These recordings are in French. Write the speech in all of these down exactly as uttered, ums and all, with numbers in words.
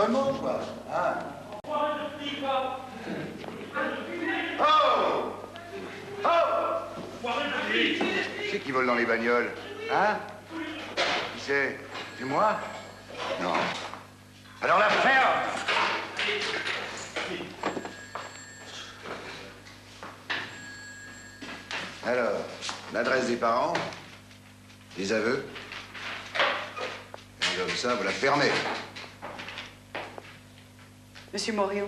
connement, quoi. Hein? Oh! Oh! Qui c'est qui vole dans les bagnoles? Hein? Qui c'est? C'est moi? Non. Alors la ferme! Alors, l'adresse des parents, les aveux, et comme ça, vous la fermez. Monsieur Morio.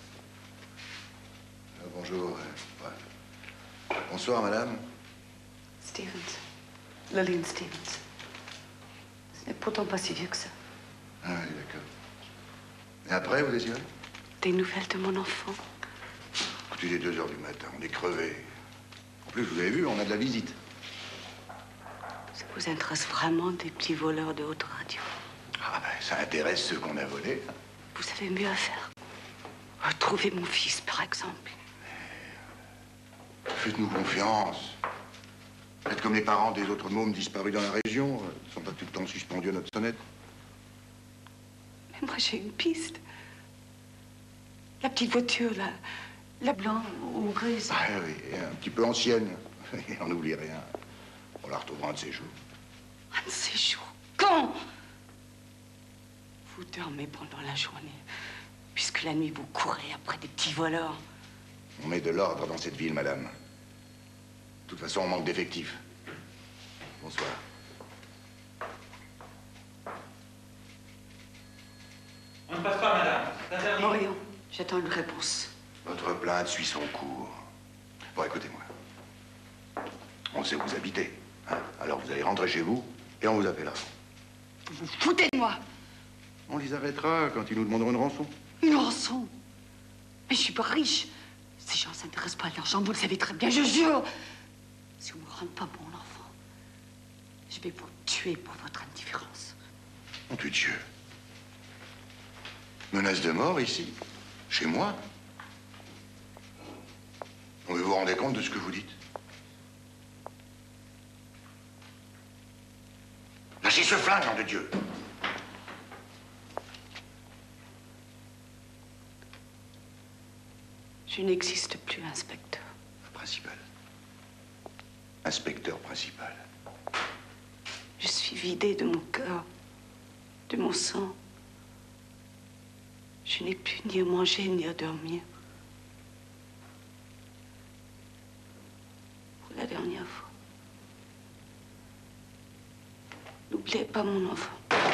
Euh, bonjour. Ouais. Bonsoir, madame. Stevens. Lillian Stevens. Ce n'est pourtant pas si vieux que ça. Ah oui, d'accord. Et après, vous désirez? Des nouvelles de mon enfant. Écoutez, il est deux heures du matin, on est crevés. En plus, vous avez vu, on a de la visite. Ça vous intéresse vraiment des petits voleurs de haute radio? Ah ben, ça intéresse ceux qu'on a volés. Vous avez mieux à faire. Retrouver mon fils, par exemple. Faites-nous confiance. Faites comme les parents des autres mômes disparus dans la région. Ils ne sont pas tout le temps suspendus à notre sonnette. Mais moi, j'ai une piste. La petite voiture, là. La blanche ou grise. Ah oui, et un petit peu ancienne. Et on n'oublie rien. On la retrouvera un de ces jours. Un de ces jours? Quand? Vous dormez pendant la journée, puisque la nuit, vous courez après des petits voleurs. On met de l'ordre dans cette ville, madame. De toute façon, on manque d'effectifs. Bonsoir. On ne passe pas, madame. C'est interdit. Morion, j'attends une réponse. Votre plainte suit son cours. Bon, écoutez-moi. On sait où vous habitez. Hein? Alors vous allez rentrer chez vous et on vous appellera. Vous vous foutez de moi? On les arrêtera quand ils nous demanderont une rançon. Une rançon? Mais je suis pas riche. Ces gens s'intéressent pas à l'argent, vous le savez très bien, je jure. Si vous ne me rendez pas mon enfant, je vais vous tuer pour votre indifférence. Mon Dieu. Menace de mort ici? Chez moi? Vous vous rendez compte de ce que vous dites? Lâchez ce flingue, nom de Dieu! Je n'existe plus, inspecteur. Principal. Inspecteur principal. Je suis vidée de mon cœur, de mon sang. Je n'ai plus ni à manger ni à dormir. Pour la dernière fois. N'oubliez pas mon enfant.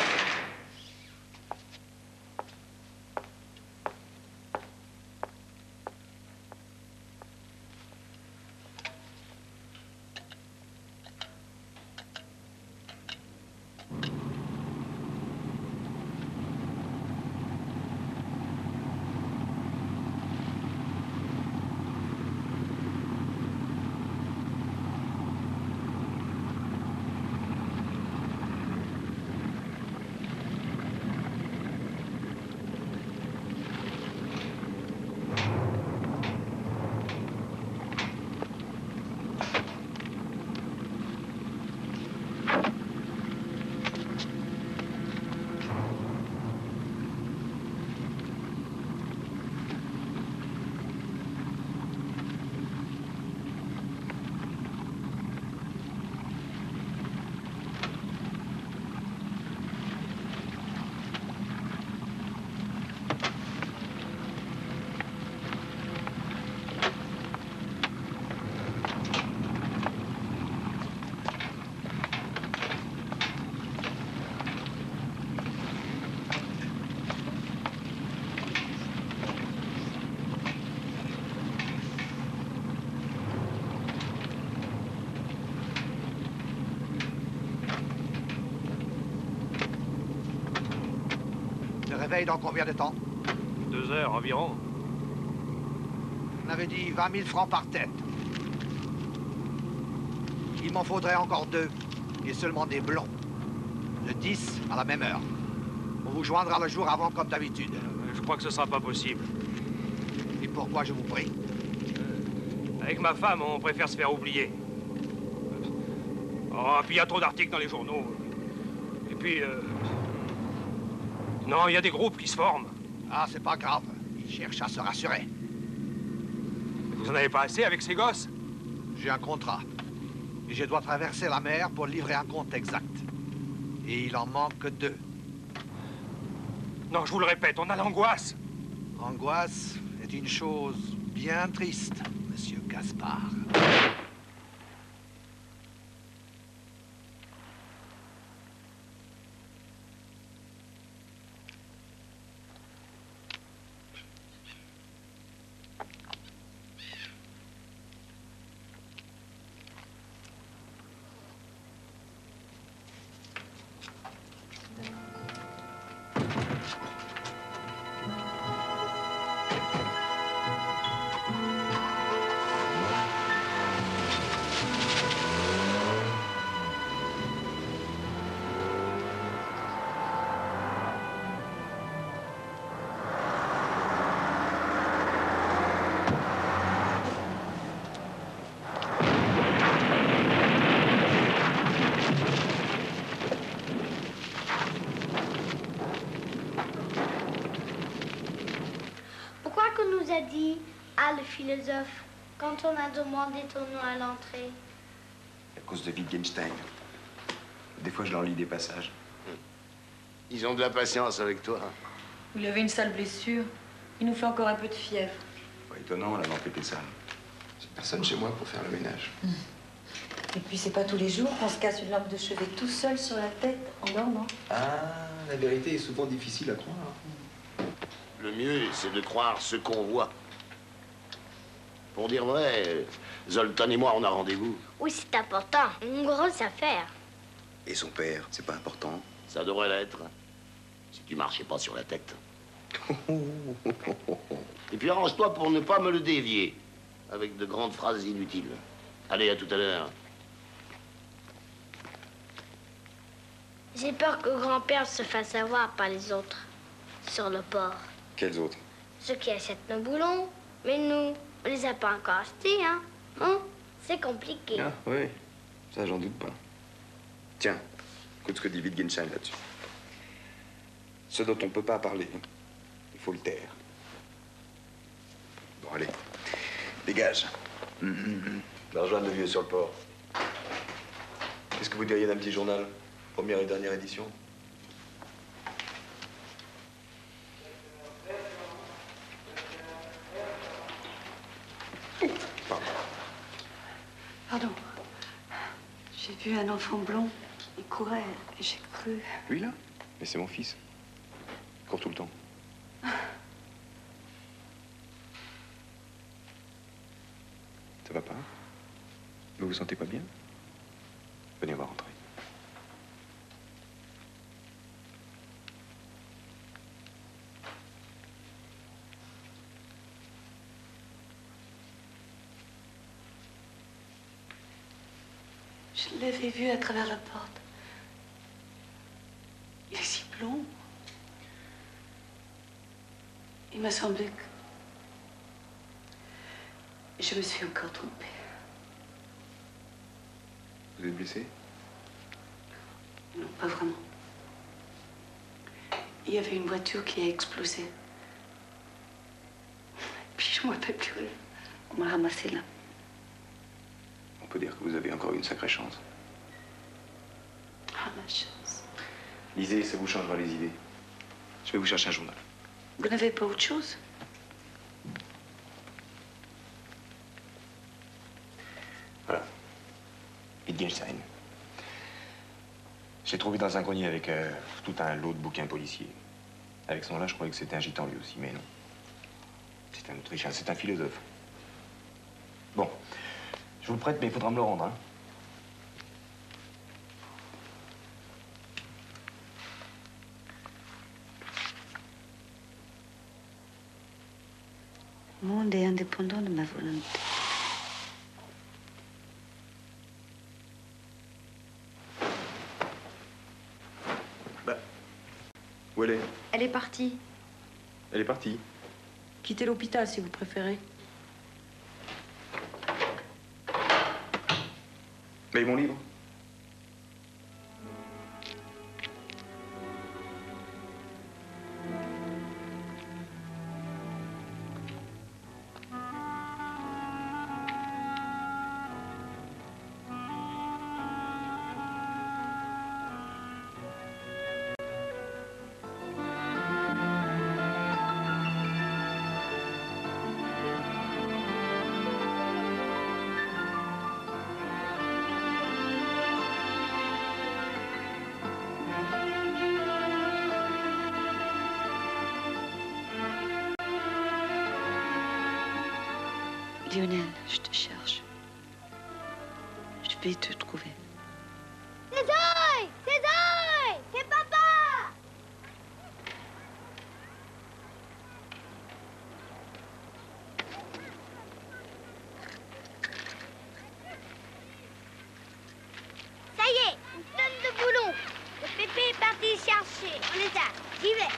Réveil dans combien de temps? Deux heures environ. On avait dit vingt mille francs par tête. Il m'en faudrait encore deux, et seulement des blonds. Le dix à la même heure. On vous joindra le jour avant comme d'habitude. Euh, je crois que ce sera pas possible. Et pourquoi, je vous prie? Euh, avec ma femme, on préfère se faire oublier. Oh, puis il y a trop d'articles dans les journaux. Et puis... Euh... Non, il y a des groupes qui se forment. Ah, c'est pas grave. Ils cherchent à se rassurer. Vous en avez pas assez avec ces gosses? J'ai un contrat. Et je dois traverser la mer pour livrer un compte exact. Et il en manque deux. Non, je vous le répète, on a l'angoisse. L'angoisse est une chose bien triste, monsieur Gaspard. A dit ah le philosophe quand on a demandé ton nom à l'entrée? À cause de Wittgenstein. Des fois, je leur lis des passages. Ils ont de la patience avec toi. Il avait une sale blessure. Il nous fait encore un peu de fièvre. Pas étonnant, la lampe était sale. C'est personne chez moi pour faire le ménage. Et puis, c'est pas tous les jours qu'on se casse une lampe de chevet tout seul sur la tête en dormant. Ah, la vérité est souvent difficile à croire. Le mieux, c'est de croire ce qu'on voit. Pour dire vrai, Zoltan et moi, on a rendez-vous. Oui, c'est important. Une grosse affaire. Et son père, c'est pas important? Ça devrait l'être. Si tu marchais pas sur la tête. Et puis arrange-toi pour ne pas me le dévier. Avec de grandes phrases inutiles. Allez, à tout à l'heure. J'ai peur que grand-père se fasse avoir par les autres. Sur le port. Quels autres? Ceux qui achètent nos boulons. Mais nous, on les a pas encore achetés, hein? Hein? C'est compliqué. Ah, oui. Ça, j'en doute pas. Tiens, écoute ce que dit Wittgenstein là-dessus. Ce dont on peut pas parler, il faut le taire. Bon, allez. Dégage. Hum, hum, hum. Va rejoindre le vieux sur le port. Qu'est-ce que vous diriez d'un petit journal? Première et dernière édition? Pardon. J'ai vu un enfant blond. Il courait et j'ai cru... Lui, là? Mais c'est mon fils. Il court tout le temps. Ça va pas? Vous vous sentez pas bien? Venez, on va rentrer. Je l'avais vu à travers la porte. Il est si blond. Il m'a semblé que... Je me suis encore trompée. Vous êtes blessé? Non, pas vraiment. Il y avait une voiture qui a explosé. Puis je ne me rappelle plus. On m'a ramassé là. On peut dire que vous avez encore une sacrée chance. Ah, ma chance. Lisez, ça vous changera les idées. Je vais vous chercher un journal. Vous n'avez pas autre chose? Voilà. Wittgenstein. J'ai trouvé dans un grenier avec euh, tout un lot de bouquins policiers. Avec ce nom-là, je croyais que c'était un gitan lui aussi, mais non. C'est un Autrichien, c'est un philosophe. Bon, je vous le prête, mais il faudra me le rendre, hein. Le monde est indépendant de ma volonté. Bah, où elle est? Elle est partie. Elle est partie. Quittez l'hôpital si vous préférez. Mais mon livre? Lionel, je te cherche. Je vais te trouver. C'est Zoé! C'est Zoé! C'est papa! Ça y est, une tonne de boulons. Le pépé est parti chercher. On les a. J'y vais.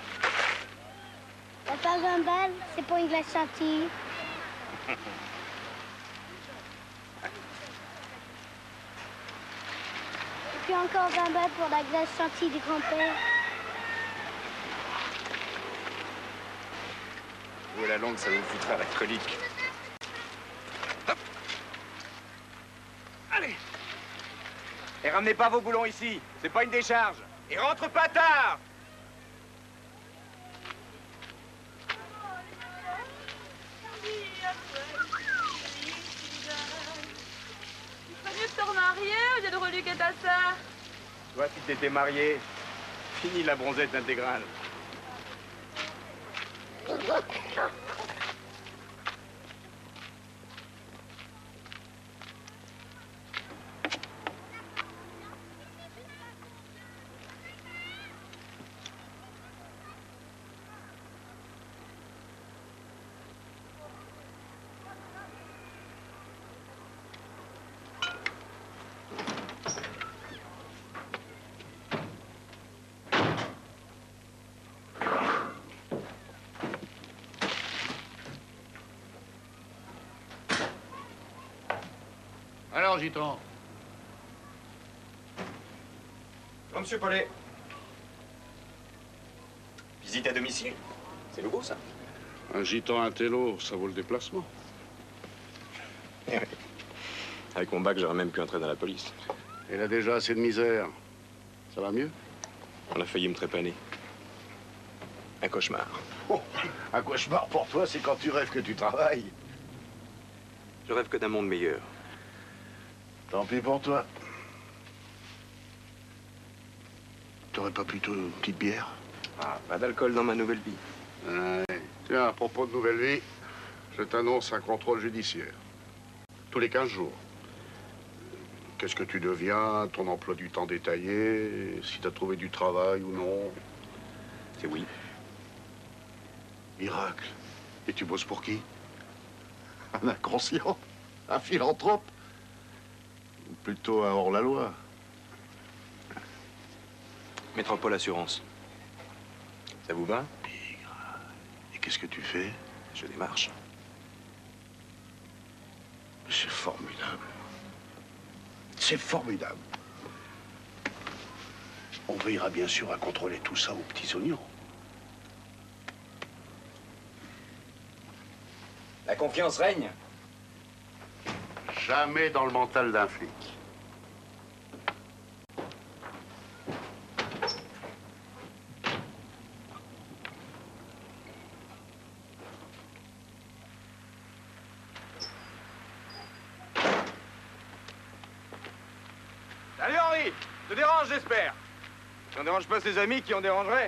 Papa Gumball, c'est pour une glace chantilly. Et puis encore vingt balles pour la glace chantilly du grand-père. Jouer la langue, ça vous foutra la colique. Hop. Allez. Et ramenez pas vos boulons ici, c'est pas une décharge. Et rentre pas tard. Mieux de te remarier au lieu de reluquer ta sœur. Toi, si t'étais marié, fini la bronzette intégrale. Alors, gitan. Oh, monsieur Paulet. Visite à domicile. C'est nouveau, ça. Un gitan intello, ça vaut le déplacement. Eh oui. Avec mon bac, j'aurais même pu entrer dans la police. Il a déjà assez de misère. Ça va mieux? On a failli me trépaner. Un cauchemar. Oh, un cauchemar pour toi, c'est quand tu rêves que tu travailles. Je rêve que d'un monde meilleur. Tant pis pour toi. T'aurais pas plutôt une petite bière? Ah, pas d'alcool dans ma nouvelle vie. Ouais. Tiens, à propos de nouvelle vie, je t'annonce un contrôle judiciaire. Tous les quinze jours. Qu'est-ce que tu deviens, ton emploi du temps détaillé, si t'as trouvé du travail ou non. C'est oui. Miracle. Et tu bosses pour qui? Un inconscient? Un philanthrope? Ou plutôt un hors-la-loi? Métropole Assurance. Ça vous va? Bigre. Et qu'est-ce que tu fais? Je démarche. C'est formidable. C'est formidable. On veillera bien sûr à contrôler tout ça aux petits oignons. La confiance règne. Jamais dans le mental d'un flic. Salut Henri. Je te dérange, j'espère. Si on dérange pas ses amis, qui en dérangerait?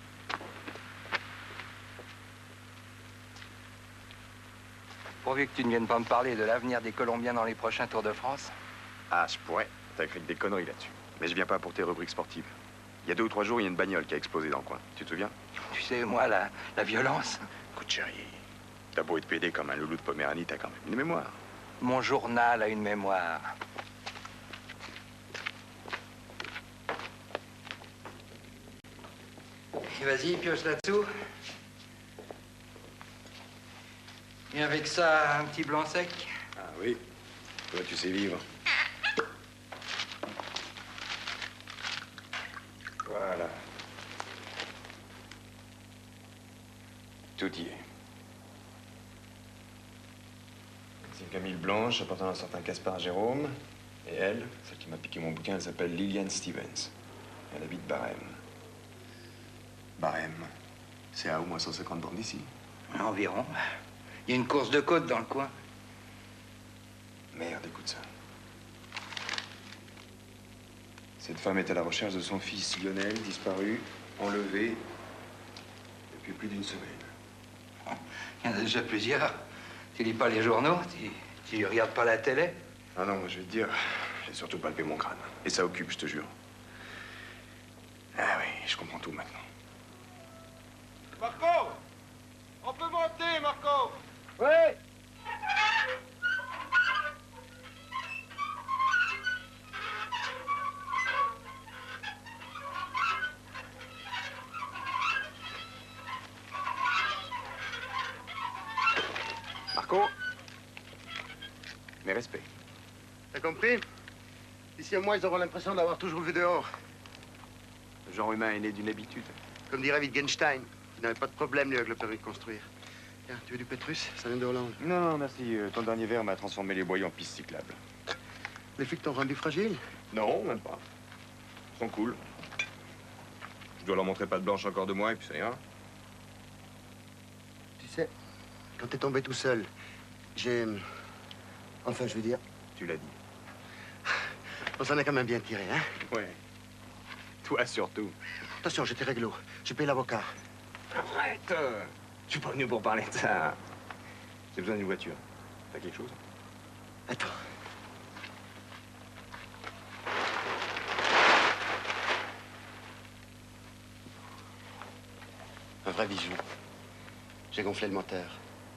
Pourvu que tu ne viennes pas me parler de l'avenir des Colombiens dans les prochains Tours de France. Ah, je pourrais. T'as écrit des conneries là-dessus. Mais je viens pas pour tes rubriques sportives. Il y a deux ou trois jours, il y a une bagnole qui a explosé dans le coin. Tu te souviens? Tu sais, moi, la, la violence. Écoute, chérie, t'as beau être pédé comme un loulou de Poméranie, t'as quand même une mémoire. Mon journal a une mémoire. Et vas-y, pioche là-dessous. Et avec ça, un petit blanc sec. Ah oui, toi tu sais vivre. Voilà. Tout y est. C'est Camille Blanche, appartenant à un certain Caspar Jérôme. Et elle, celle qui m'a piqué mon bouquin, elle s'appelle Liliane Stevens. Elle habite Barème. Barème, c'est à au moins cent cinquante bornes d'ici. Environ. Il y a une course de côte dans le coin. Merde, écoute ça. Cette femme est à la recherche de son fils Lionel, disparu, enlevé, depuis plus d'une semaine. Il y en a déjà plusieurs. Tu lis pas les journaux? Tu, tu regardes pas la télé? Ah non, moi je vais te dire, j'ai surtout palpé mon crâne. Et ça occupe, je te jure. Ah oui, je comprends tout maintenant. Marco! On peut monter, Marco! Oui. Marco, mes respects. T'as compris? D'ici à moi, ils auront l'impression d'avoir toujours vu dehors. Le genre humain est né d'une habitude. Comme dirait Wittgenstein, il n'avait pas de problème, lui, avec le permis de construire. Tiens, tu veux du Pétrus? Ça vient de Hollande. Non, non, merci. Euh, Ton dernier verre m'a transformé les boyaux en pistes cyclables. Les flics t'ont rendu fragile? Non, même pas. Ils sont cool. Je dois leur montrer pas de blanche encore de moi et puis ça ira. Tu sais, quand t'es tombé tout seul, j'ai... Enfin, je veux dire... Tu l'as dit. On s'en a quand même bien tiré, hein? Ouais. Toi surtout. Attention, j'étais réglo. J'ai payé l'avocat. Arrête! Je suis pas venu pour parler de ça. J'ai besoin d'une voiture. T'as quelque chose? Attends. Un vrai bijou. J'ai gonflé le moteur.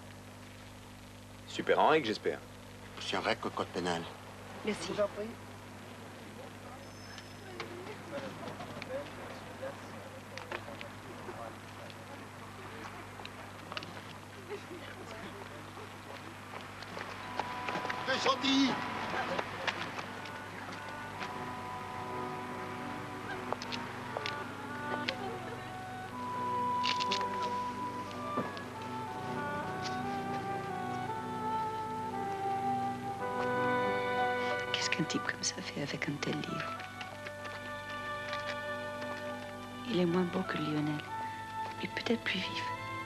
Super en règle, j'espère. C'est un vrai cocotte pénal. Merci. T'es gentil! Qu'est-ce qu'un type comme ça fait avec un tel livre? Il est moins beau que Lionel, mais peut-être plus vif.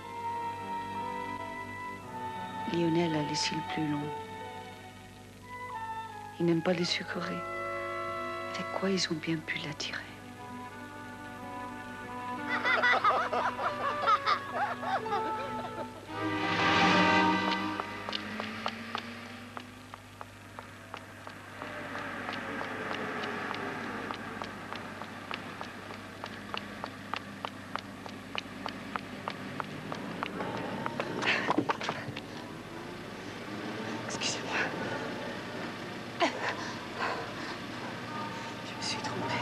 Lionel a les cils plus longs. Il n'aime pas les sucreries. Avec quoi ils ont bien pu l'attirer? Excusez-moi. Je me suis trompée.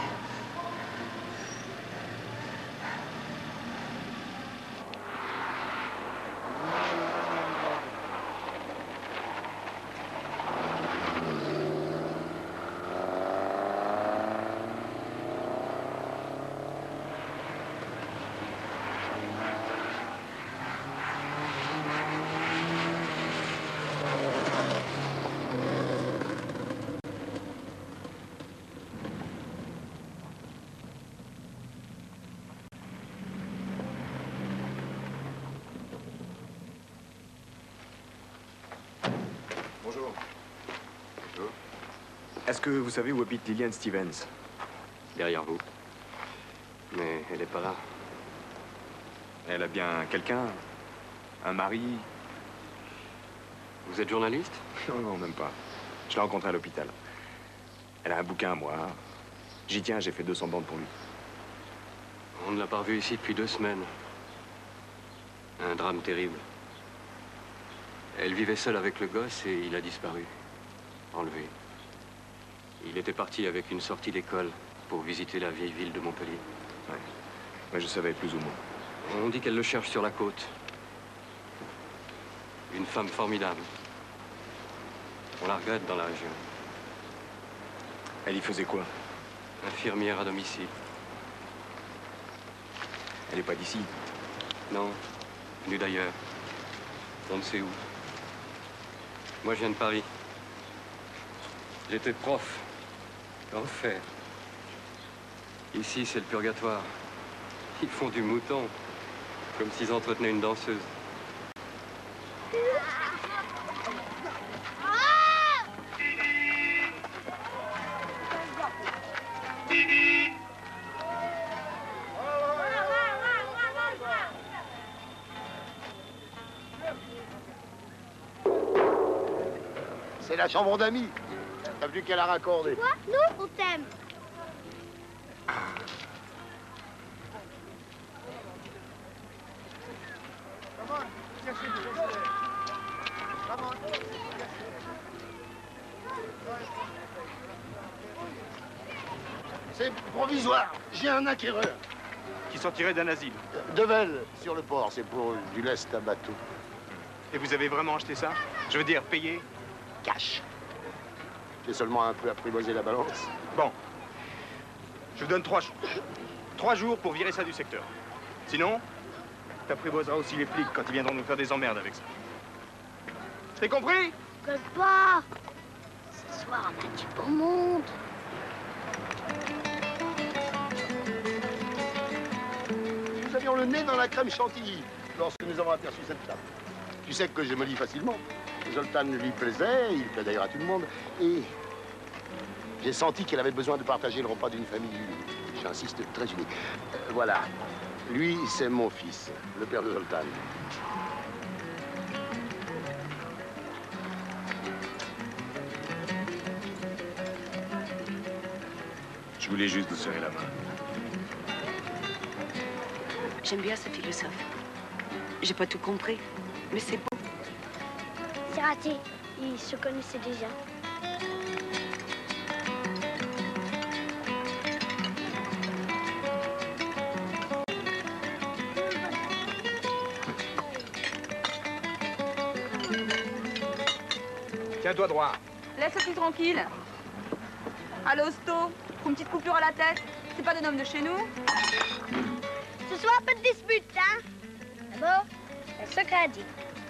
Bonjour. Bonjour. Est-ce que vous savez où habite Liliane Stevens? Derrière vous. Mais elle n'est pas là. Elle a bien quelqu'un? Un mari? Vous êtes journaliste? Non, non, même pas. Je l'ai rencontrée à l'hôpital. Elle a un bouquin à moi. J'y tiens, j'ai fait deux cents bandes pour lui. On ne l'a pas revu ici depuis deux semaines. Un drame terrible. Elle vivait seule avec le gosse et il a disparu. Enlevé. Il était parti avec une sortie d'école pour visiter la vieille ville de Montpellier. Ouais. Ouais, je savais plus ou moins. On dit qu'elle le cherche sur la côte. Une femme formidable. On la regrette dans la région. Elle y faisait quoi? Infirmière à domicile. Elle n'est pas d'ici? Non, venue d'ailleurs. On ne sait où. Moi, je viens de Paris. J'étais prof. L'enfer. Ici, c'est le purgatoire. Ils font du mouton, comme s'ils entretenaient une danseuse. C'est la chambre d'amis. T'as plus qu'à la raccorder. Quoi? Nous, on t'aime. C'est provisoire. J'ai un acquéreur. Qui sortirait d'un asile. Devel, sur le port. C'est pour du lest à bateau. Et vous avez vraiment acheté ça? Je veux dire, payé? Cash. J'ai seulement un peu apprivoisé la balance. Bon. Je vous donne trois jours. Trois jours pour virer ça du secteur. Sinon, t'apprivoiseras aussi les flics quand ils viendront nous faire des emmerdes avec ça. T'es compris? Papa, ce soir, on a du beau monde. Nous avions le nez dans la crème chantilly lorsque nous avons aperçu cette table. Tu sais que je me lis facilement. Zoltan lui plaisait, il plaît d'ailleurs à tout le monde. Et j'ai senti qu'elle avait besoin de partager le repas d'une famille unie. J'insiste, très unie. Euh, voilà. Lui, c'est mon fils, le père de Zoltan. Je voulais juste vous serrer la main. J'aime bien ce philosophe. J'ai pas tout compris, mais c'est beau. C'est raté. Ils se connaissaient déjà. Tiens-toi droit. Laisse-le tranquille. À l'hosto, pour une petite coupure à la tête. C'est pas d'un homme de chez nous. Ce soir, pas de dispute, hein? D'abord, un secret dit.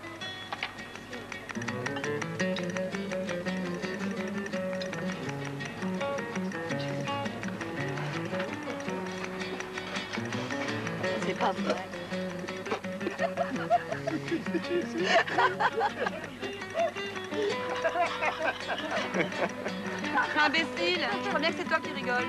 C'est pas vrai. Imbécile, je crois bien que c'est toi qui rigoles.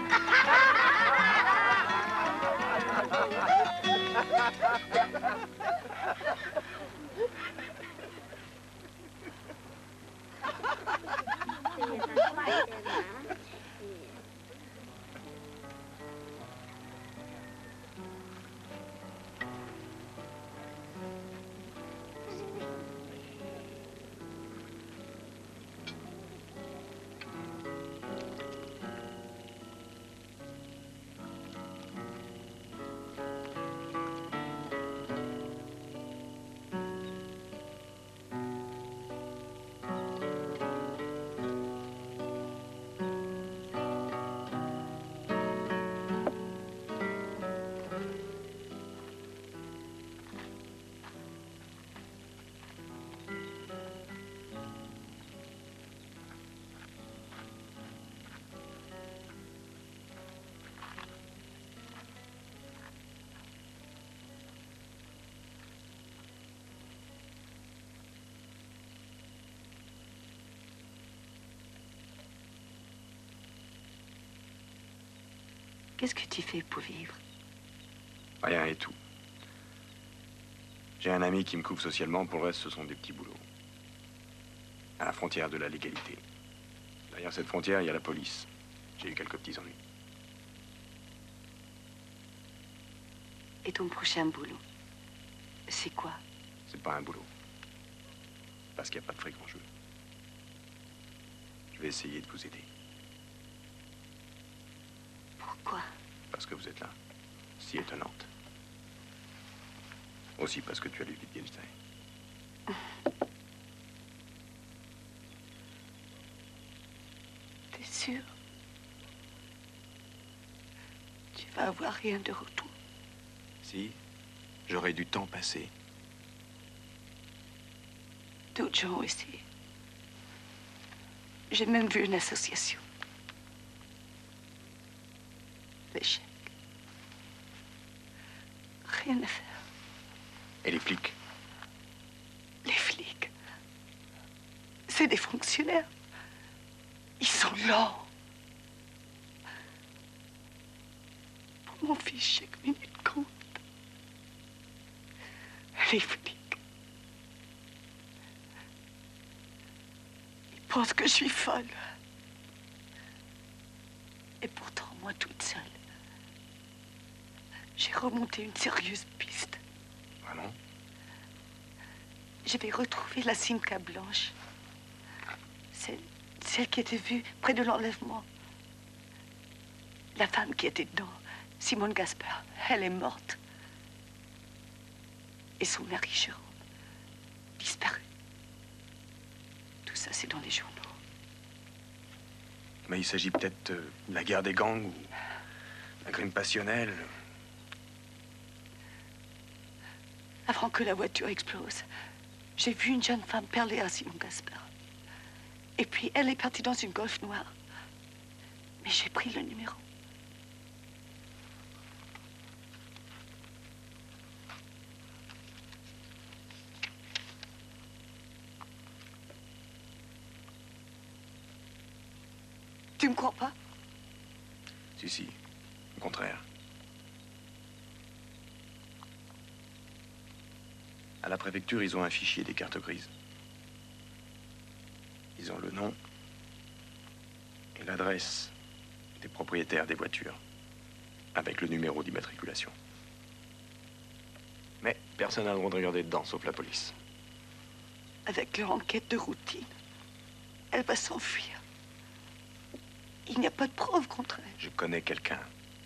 Qu'est-ce que tu fais pour vivre? Rien et tout. J'ai un ami qui me couvre socialement, pour le reste, ce sont des petits boulots. À la frontière de la légalité. Derrière cette frontière, il y a la police. J'ai eu quelques petits ennuis. Et ton prochain boulot, c'est quoi? C'est pas un boulot. Parce qu'il n'y a pas de fric en jeu. Je vais essayer de vous aider. Pourquoi? Parce que vous êtes là, si étonnante. Aussi parce que tu as lu Wittgenstein. T'es sûr? Tu vas avoir rien de retour. Si, j'aurais du temps passé. D'autres gens ont essayé. J'ai même vu une association. L'échec. Rien à faire. Et les flics? Les flics, c'est des fonctionnaires. Ils sont lents. Pour mon fils, chaque minute compte. Les flics, ils pense que je suis folle. Et pourtant, moi toute seule, j'ai remonté une sérieuse piste. Vraiment? Je vais retrouver la Simca blanche. Celle, celle qui était vue près de l'enlèvement. La femme qui était dedans, Simone Gaspard, elle est morte. Et son mari, Jérôme, disparu. Tout ça, c'est dans les journaux. Mais il s'agit peut-être de la guerre des gangs ou d'un crime passionnel. Avant que la voiture explose, j'ai vu une jeune femme parler à Simone Gaspard. Et puis, elle est partie dans une Golf noire. Mais j'ai pris le numéro. Tu me crois pas? Si, si. Au contraire. À la préfecture, ils ont un fichier des cartes grises. Ils ont le nom et l'adresse des propriétaires des voitures, avec le numéro d'immatriculation. Mais personne n'a le droit de regarder dedans, sauf la police. Avec leur enquête de routine, elle va s'enfuir. Il n'y a pas de preuve contre elle. Je connais quelqu'un.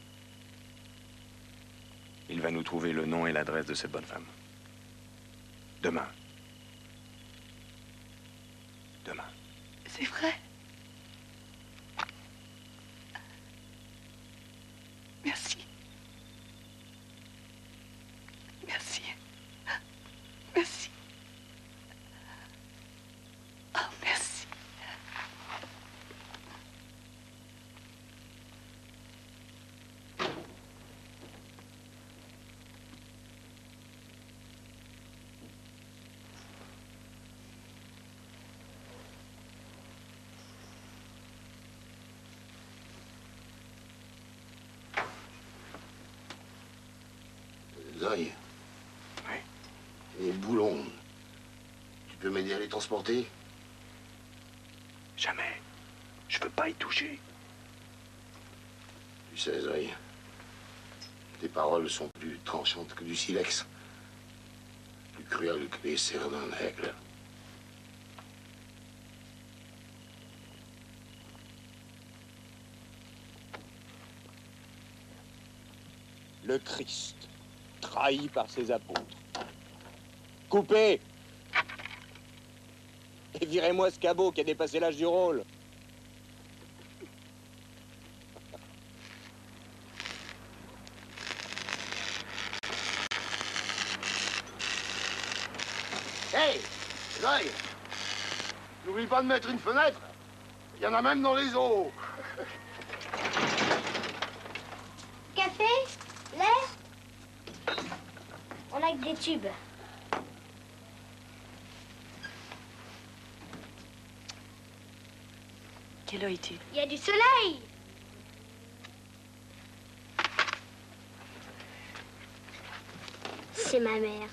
Il va nous trouver le nom et l'adresse de cette bonne femme. Demain. Demain. C'est vrai. Merci. Merci. Merci. Oh, merci. Zoï. Oui. Les boulons. Tu peux m'aider à les transporter? Jamais. Je veux pas y toucher. Tu sais, Zoï, tes paroles sont plus tranchantes que du silex. Plus cruelles que les serres d'un aigle. Le Christ, trahi par ses apôtres. Coupez! Et virez-moi ce cabot qui a dépassé l'âge du rôle. Hey, Zoï, n'oublie pas de mettre une fenêtre. Il y en a même dans les eaux. Café? Lait? On a que des tubes. Quelle heure est-il? Il y a du soleil. C'est ma mère.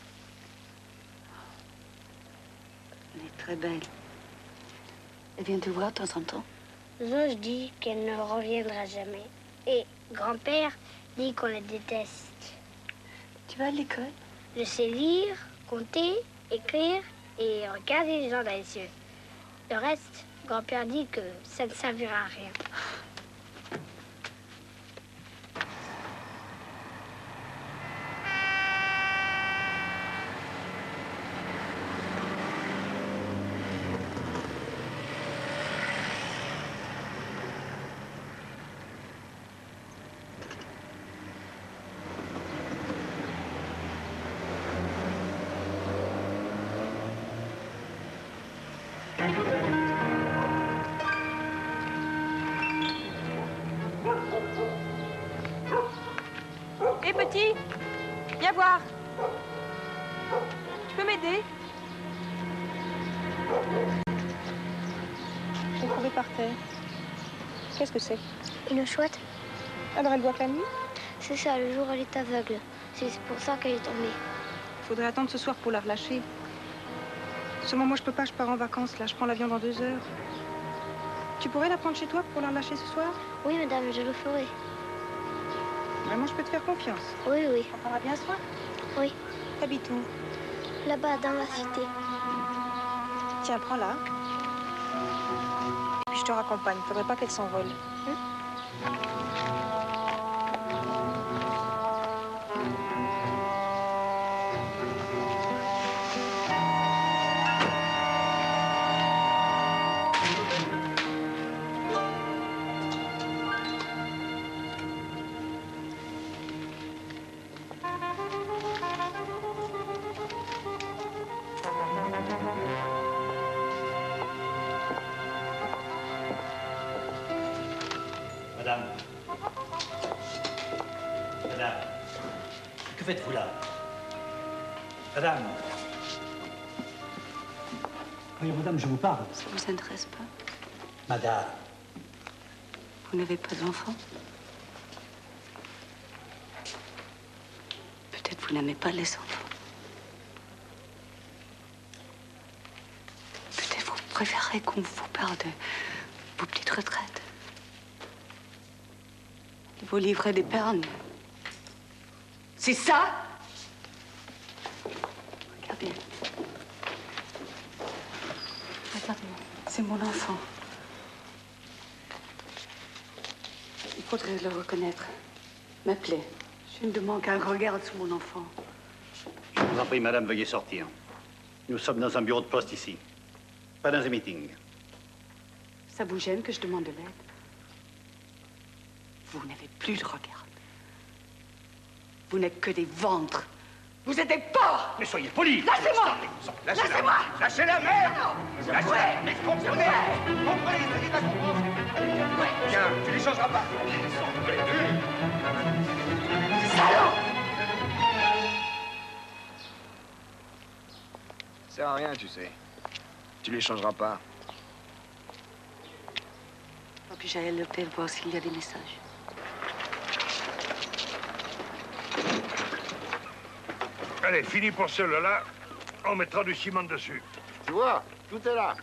Elle est très belle. Elle vient te voir de temps en temps? Non, je dis qu'elle ne reviendra jamais. Et grand-père dit qu'on la déteste. Tu vas à l'école? Je sais lire, compter, écrire et regarder les gens dans les yeux. Le reste, grand-père dit que ça ne servira à rien. Hé, petit, viens voir. Tu peux m'aider? J'ai trouvé par terre. Qu'est-ce que c'est? Une chouette? Alors elle voit que la nuit? C'est ça, le jour elle est aveugle. C'est pour ça qu'elle est tombée. Faudrait attendre ce soir pour la relâcher. Seulement moi je peux pas, je pars en vacances là, je prends l'avion dans deux heures. Tu pourrais la prendre chez toi pour la relâcher ce soir? Oui, madame, je le ferai. Vraiment, je peux te faire confiance. Oui, oui. On prendra bien soin? Oui. T'habites où? Là-bas, dans la cité. Tiens, prends-la. Puis je te raccompagne, faudrait pas qu'elle s'envole. Hein? Madame. Madame. Que faites-vous là? Madame. Oui, madame, je vous parle. Ça ne vous intéresse pas? Madame. Vous n'avez pas d'enfant? Peut-être vous n'aimez pas les enfants. Peut-être vous préférez qu'on vous parle de vos petites retraites. De vos livrets d'épargne. C'est ça? Regardez. Regardez-moi. C'est mon enfant. Il faudrait le reconnaître. M'appeler. Je ne demande qu'un regard sur mon enfant. Je vous en prie, madame, veuillez sortir. Nous sommes dans un bureau de poste ici. Pas dans un meeting. Ça vous gêne que je demande de l'aide? Vous n'avez plus de regard. Vous n'êtes que des ventres. Vous êtes des porcs! Mais soyez polis! Lâchez-moi! Lâchez-la! Lâchez-la, merde! Lâchez-la! Mais comprenez! Comprenez, ça dit la comprendre. Tiens, tu les changeras pas. Salaud! Ça sert à rien, tu sais. Tu les changeras pas. Et puis j'allais à l'hôtel voir s'il y a des messages. Allez, fini pour celui-là. On mettra du ciment dessus. Tu vois, tout est là.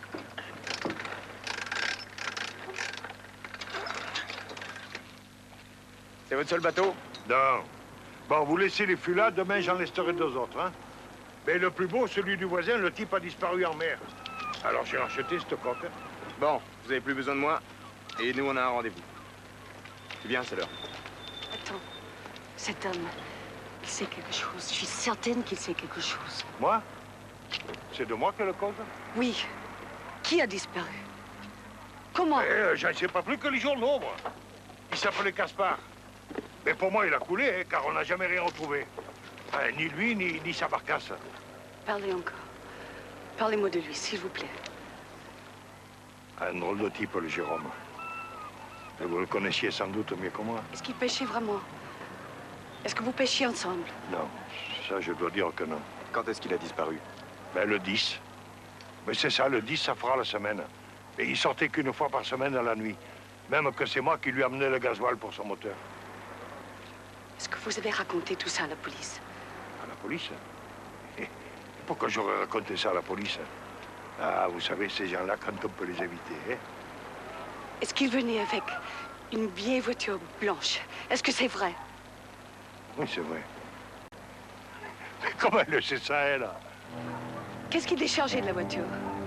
C'est votre seul bateau? Non. Bon, vous laissez les fûts là, demain j'en laisserai deux autres, hein. Mais le plus beau, celui du voisin, le type a disparu en mer. Alors j'ai racheté cette coque. Bon, vous avez plus besoin de moi. Et nous, on a un rendez-vous. Tu viens, c'est l'heure. Attends. Cet homme, il sait quelque chose. Je suis certaine qu'il sait quelque chose. Moi? C'est de moi que le cause? Oui. Qui a disparu? Comment? Eh, j'en sais pas plus que les journaux, moi. Il s'appelait Caspar. Mais pour moi, il a coulé, hein, car on n'a jamais rien retrouvé. Hein, ni lui, ni, ni sa barcasse. Parlez encore. Parlez-moi de lui, s'il vous plaît. Un drôle de type, le Jérôme. Et vous le connaissiez sans doute mieux que moi. Est-ce qu'il pêchait vraiment? Est-ce que vous pêchiez ensemble? Non, ça, je dois dire que non. Quand est-ce qu'il a disparu? Ben, le dix. Mais c'est ça, le dix, ça fera la semaine. Et il sortait qu'une fois par semaine à la nuit. Même que c'est moi qui lui amenais le gasoil pour son moteur. Est-ce que vous avez raconté tout ça à la police? À la police? Pourquoi j'aurais raconté ça à la police? Ah, vous savez, ces gens-là, quand on peut les éviter, hein? Est-ce qu'il venait avec une vieille voiture blanche? Est-ce que c'est vrai? Oui, c'est vrai. Mais comment elle le sait ça, elle? Qu'est-ce qu'il déchargeait de la voiture?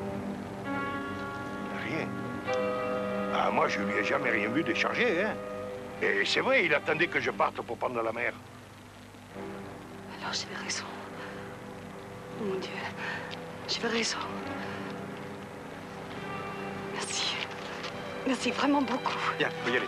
Rien. Ah, moi, je lui ai jamais rien vu décharger, hein? Et c'est vrai, il attendait que je parte pour prendre la mer. Alors j'avais raison. Oh, mon Dieu, j'avais raison. Merci. Merci vraiment beaucoup. Bien, faut y aller.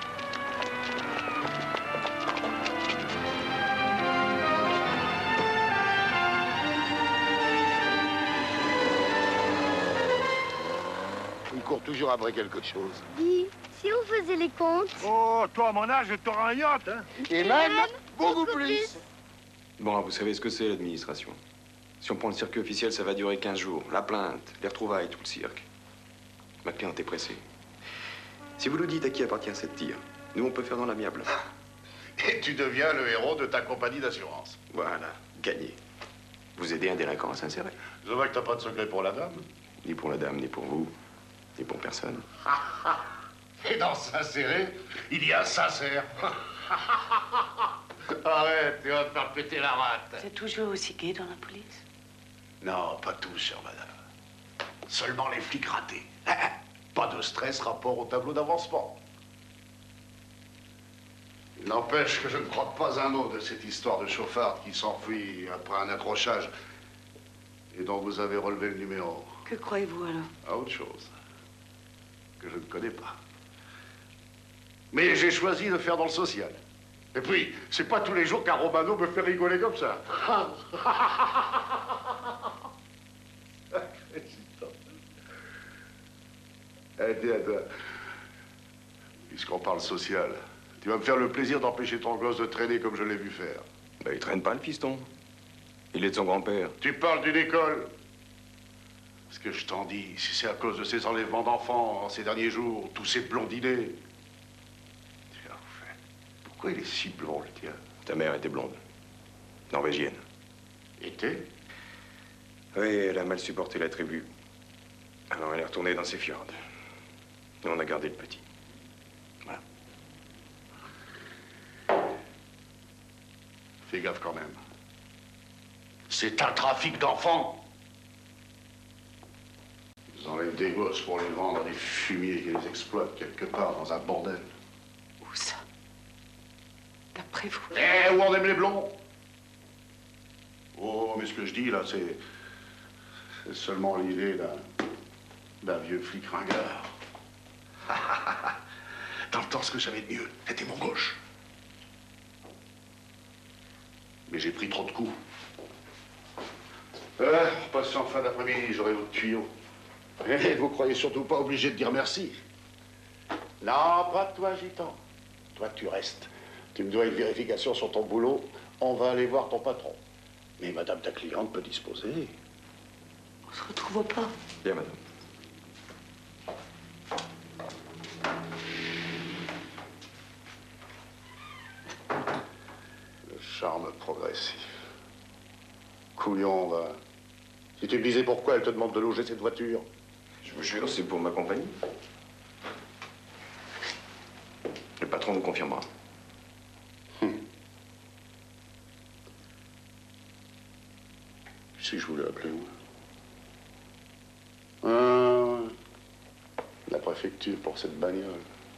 Il court toujours après quelque chose. Dis, si on faisait les comptes... Oh, toi, à mon âge, t'auras un yacht, hein? Et même beaucoup plus. Bon, vous savez ce que c'est, l'administration. Si on prend le circuit officiel, ça va durer quinze jours. La plainte, les retrouvailles, tout le cirque. Ma cliente est pressée. Si vous nous dites à qui appartient cette tire, nous, on peut faire dans l'amiable. Et tu deviens le héros de ta compagnie d'assurance. Voilà, gagné. Vous aidez un délinquant à s'insérer. Je vois que t'as pas de secret pour la dame. Ni pour la dame, ni pour vous, ni pour personne. Et dans s'insérer, il y a sincère. Arrête, tu vas te faire péter la rate. C'est toujours aussi gai dans la police? Non, pas tous, chère madame. Seulement les flics ratés. Pas de stress rapport au tableau d'avancement. Il n'empêche que je ne crois pas un mot de cette histoire de chauffarde qui s'enfuit après un accrochage et dont vous avez relevé le numéro. Que croyez-vous alors? À autre chose, que je ne connais pas. Mais j'ai choisi de faire dans le social. Et puis, c'est pas tous les jours qu'un Romano me fait rigoler comme ça. Eh, tiens, toi, puisqu'on parle social, tu vas me faire le plaisir d'empêcher ton gosse de traîner comme je l'ai vu faire. Ben, il traîne pas, le piston. Il est de son grand-père. Tu parles d'une école. Ce que je t'en dis, si c'est à cause de ces enlèvements d'enfants en ces derniers jours, tous ces blondinés. Tiens, enfin, pourquoi il est si blond, le tien? Ta mère était blonde. Norvégienne. Était? Oui, elle a mal supporté la tribu. Alors elle est retournée dans ses fjords. Et on a gardé le petit. Voilà. Fais gaffe quand même. C'est un trafic d'enfants. Ils enlèvent des gosses pour les vendre à des fumiers qui les exploitent quelque part dans un bordel. Où ça? D'après vous? Eh, où on aime les blonds? Oh, mais ce que je dis là, c'est... c'est seulement l'idée d'un... d'un vieux flic ringard. Dans le temps, ce que j'avais de mieux, c'était mon gauche. Mais j'ai pris trop de coups. Euh, passez en fin d'après-midi, j'aurai votre tuyau. Et vous croyez surtout pas obligé de dire merci. Non, pas toi, gitan. Toi, tu restes. Tu me dois une vérification sur ton boulot. On va aller voir ton patron. Mais madame ta cliente peut disposer. On se retrouve pas. Bien, madame. Le charme progressif. Couillon, va. Si tu me disais pourquoi elle te demande de loger cette voiture. Je vous jure, c'est pour ma compagnie. Le patron vous confirmera. Hum. Qui c'est que je voulais appeler, moi? Ah, la préfecture pour cette bagnole.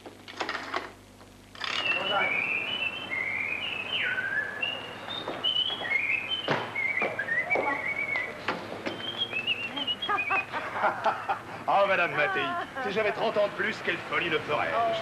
Oh, Madame Mattei, si j'avais trente ans de plus, quelle folie ne ferais-je?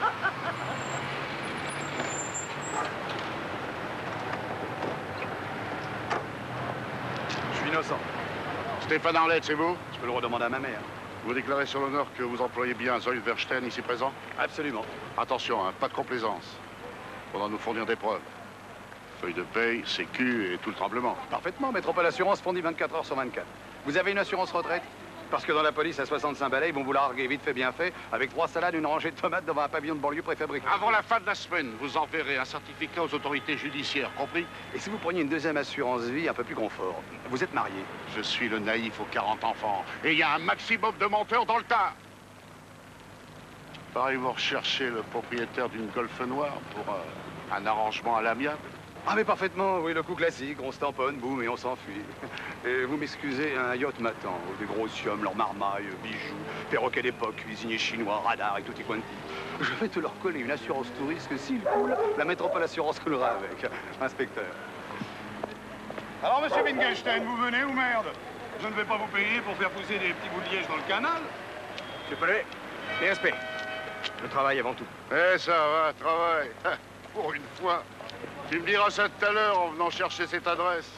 Je suis innocent. Stéphane Arlette, c'est vous? Je peux le redemander à ma mère. Vous déclarez sur l'honneur que vous employez bien Zoïl Verstein, ici présent? Absolument. Attention, hein, pas de complaisance. Faudra nous fournir des preuves. Feuille de paye, sécu et tout le tremblement. Parfaitement, Métropole Assurance fondit vingt-quatre heures sur vingt-quatre. Vous avez une assurance retraite? Parce que dans la police, à soixante-cinq balais, ils vont vous larguer vite fait bien fait, avec trois salades et une rangée de tomates devant un pavillon de banlieue préfabriqué. Avant la fin de la semaine, vous enverrez un certificat aux autorités judiciaires, compris? Et si vous preniez une deuxième assurance vie, un peu plus confort? Vous êtes marié? Je suis le naïf aux quarante enfants. Et il y a un maximum de menteurs dans le tas. Pareil, vous recherchez le propriétaire d'une Golf noire pour euh, un arrangement à l'amiable? Ah mais parfaitement, oui, le coup classique, on se tamponne, boum, et on s'enfuit. Et vous m'excusez, un yacht m'attend, des gros siums, leurs marmailles, bijoux, perroquets d'époque, cuisiniers chinois, radars et tutti quanti. Je vais te leur coller une assurance touriste que s'il coule, la Métropole Assurance coulera avec. Inspecteur. Alors, monsieur Wittgenstein, vous venez ou merde? Je ne vais pas vous payer pour faire pousser des petits bouts de liège dans le canal. Monsieur Pellet, les respects. Le travail avant tout. Eh, ça va, travail. Pour une fois. Tu me diras ça tout à l'heure en venant chercher cette adresse.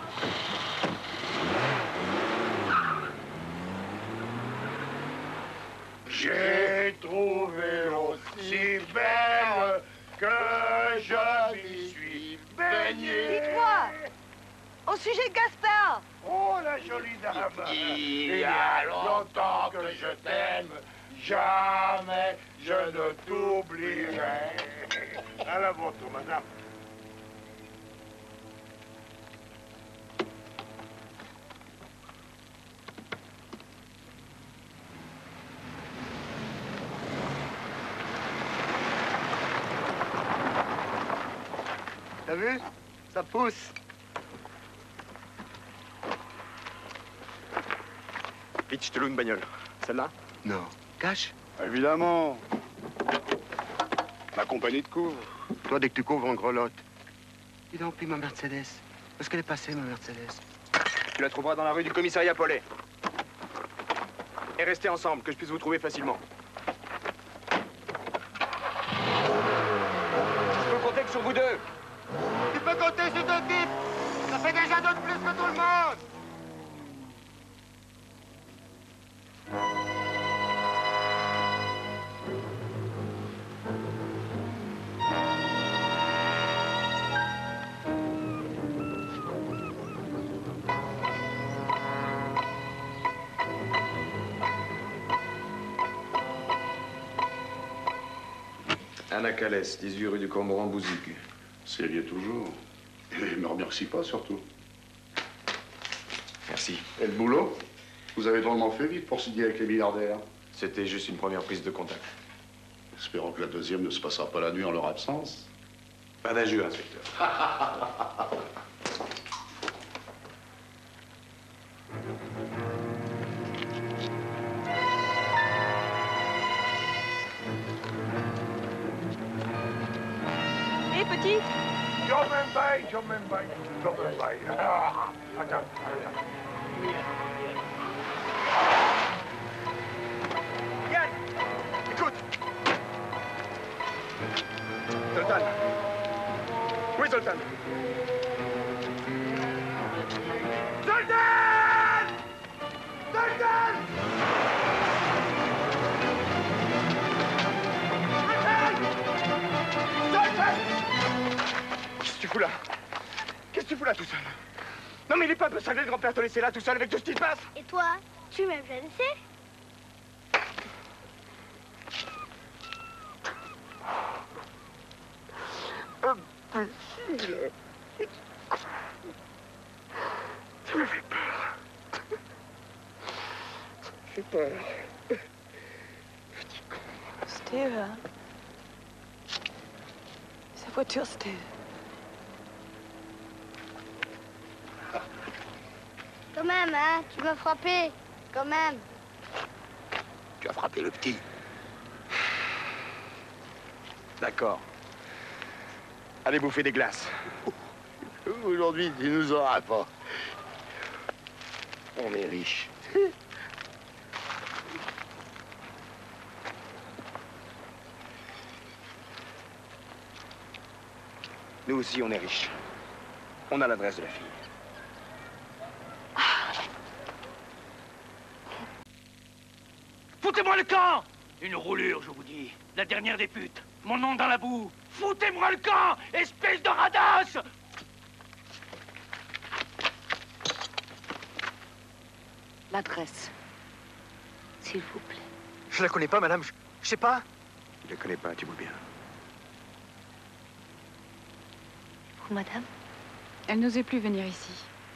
J'ai trouvé aussi belle que je m'y suis baigné. Dites-moi, au sujet de Gaspard. Oh, la jolie dame. Il y a longtemps que je t'aime, jamais je ne t'oublierai. À la vôtre, madame. T'as vu? Ça pousse. Vite, je te loue une bagnole. Celle-là? Non. Cash? Évidemment. Ma compagnie de couvre. Toi, dès que tu couvres, on grelotte. Dis donc, puis ma Mercedes. Où est-ce qu'elle est passée, ma Mercedes? Tu la trouveras dans la rue du commissariat Paulet. Et restez ensemble, que je puisse vous trouver facilement. Je peux compter que sur vous deux. Tu peux compter sur deux types. Ça fait déjà deux de plus que tout le monde. Anna Calès, dix-huit rue du Cormoran, Bouzigue. Si elle y est toujours. Et me remercie pas, surtout. Merci. Et le boulot? Vous avez drôlement fait vite pour signer avec les milliardaires. C'était juste une première prise de contact. Espérons que la deuxième ne se passera pas la nuit en leur absence. Pas d'injure, inspecteur. Hé, petit. Yo même bail, yo même bail, yo même bail. Ah, attends, attends. Yann, écoute. Zoltan. Oui, Zoltan. Zoltan! Zoltan! Qu'est-ce que tu fous là? Qu'est-ce que tu fous là tout seul? Non mais il est pas un peu cinglé le grand-père te laisser là tout seul avec tout ce qui se passe? Et toi, tu m'as bien laissé? Imbécile. Tu me fais peur. Tu me fais peur. Petit con. Steve. Sa voiture, Steve. Quand même, hein? Tu m'as frappé. Quand même. Tu as frappé le petit. D'accord. Allez bouffer des glaces. Aujourd'hui, tu nous auras pas. On est riches. Nous aussi, on est riches. On a l'adresse de la fille. Foutez-moi le camp! Une roulure, je vous dis. La dernière des putes. Mon nom dans la boue. Foutez-moi le camp, espèce de radasse! L'adresse, s'il vous plaît. Je la connais pas, madame. Je, je sais pas. Je la connais pas, tu vois bien. Vous, madame? Elle n'osait plus venir ici.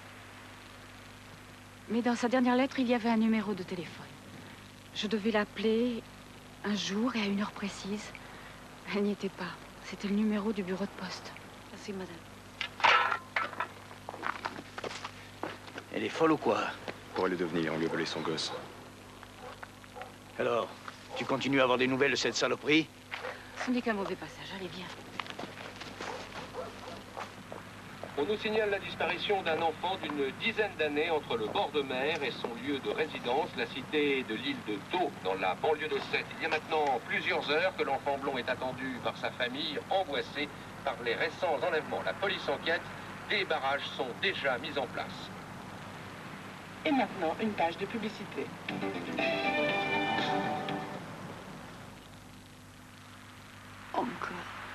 Mais dans sa dernière lettre, il y avait un numéro de téléphone. Je devais l'appeler un jour et à une heure précise. Elle n'y était pas. C'était le numéro du bureau de poste. Merci, madame. Elle est folle ou quoi? Pourrait le devenir, on lui a volé son gosse. Alors, tu continues à avoir des nouvelles de cette saloperie? Ce n'est qu'un mauvais passage. Allez, viens. On nous signale la disparition d'un enfant d'une dizaine d'années entre le bord de mer et son lieu de résidence, la cité de l'île de Thau, dans la banlieue d'Ossette. Il y a maintenant plusieurs heures que l'enfant blond est attendu par sa famille, angoissée par les récents enlèvements. La police enquête, des barrages sont déjà mis en place. Et maintenant, une page de publicité. Encore.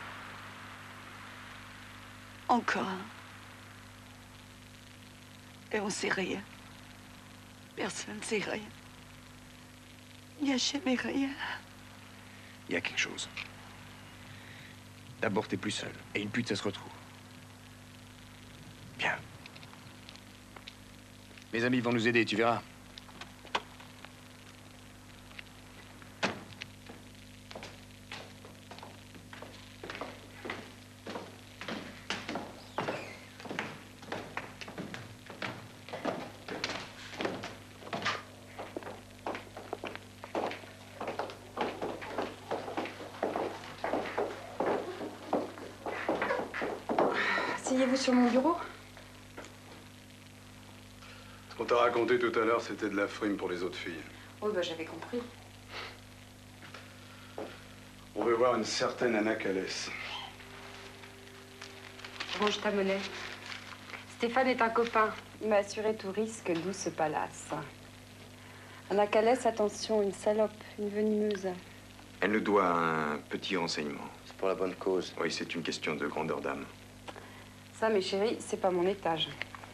Encore. Et on sait rien. Personne ne sait rien. Il n'y a jamais rien. Il y a quelque chose. D'abord, t'es plus seul. Et une pute, ça se retrouve. Bien. Mes amis vont nous aider, tu verras. Asseyez-vous sur mon bureau. Ce qu'on t'a raconté tout à l'heure, c'était de la frime pour les autres filles. Oh, bah j'avais compris. On veut voir une certaine Anna Calès. Range ta monnaie. Stéphane est un copain. Il m'a assuré tout risque, d'où ce palace. Anna Calès, attention, une salope, une venimeuse. Elle nous doit un petit renseignement. C'est pour la bonne cause. Oui, c'est une question de grandeur d'âme. Ça, mes chéris, c'est pas mon étage.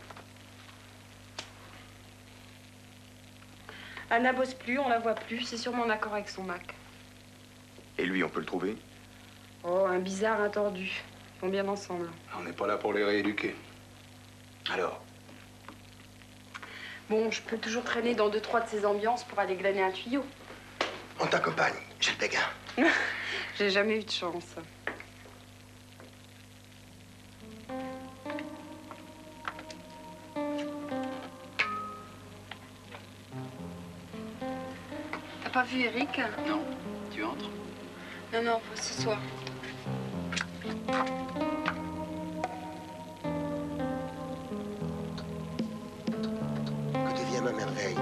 Anna bosse plus, on la voit plus. C'est sûrement en accord avec son Mac. Et lui, on peut le trouver? Oh, un bizarre, un tordu. Ils vont bien ensemble. On n'est pas là pour les rééduquer. Alors? Bon, je peux toujours traîner dans deux, trois de ces ambiances pour aller glaner un tuyau. On t'accompagne, j'ai le béguin. J'ai jamais eu de chance. T'as pas vu Eric? Non. Tu entres? Non, non, faut ce soir. Que devient ma merveille?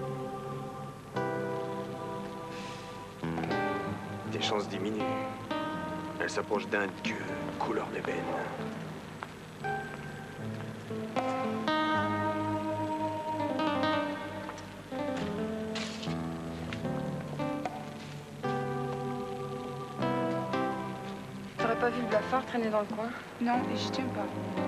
Tes chances diminuent. Elle s'approche d'un dieu couleur d'ébène. T'aurais pas vu le blafard traîner dans le coin? Non, et je tiens pas.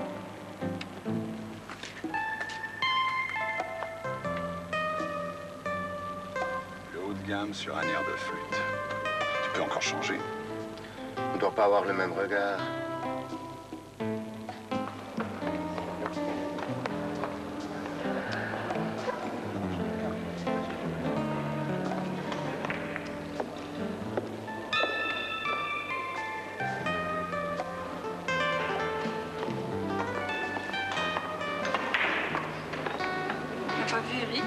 Le haut de gamme sur un air de flûte. Tu peux encore changer. On ne doit pas avoir le même regard. T'as pas vu Eric?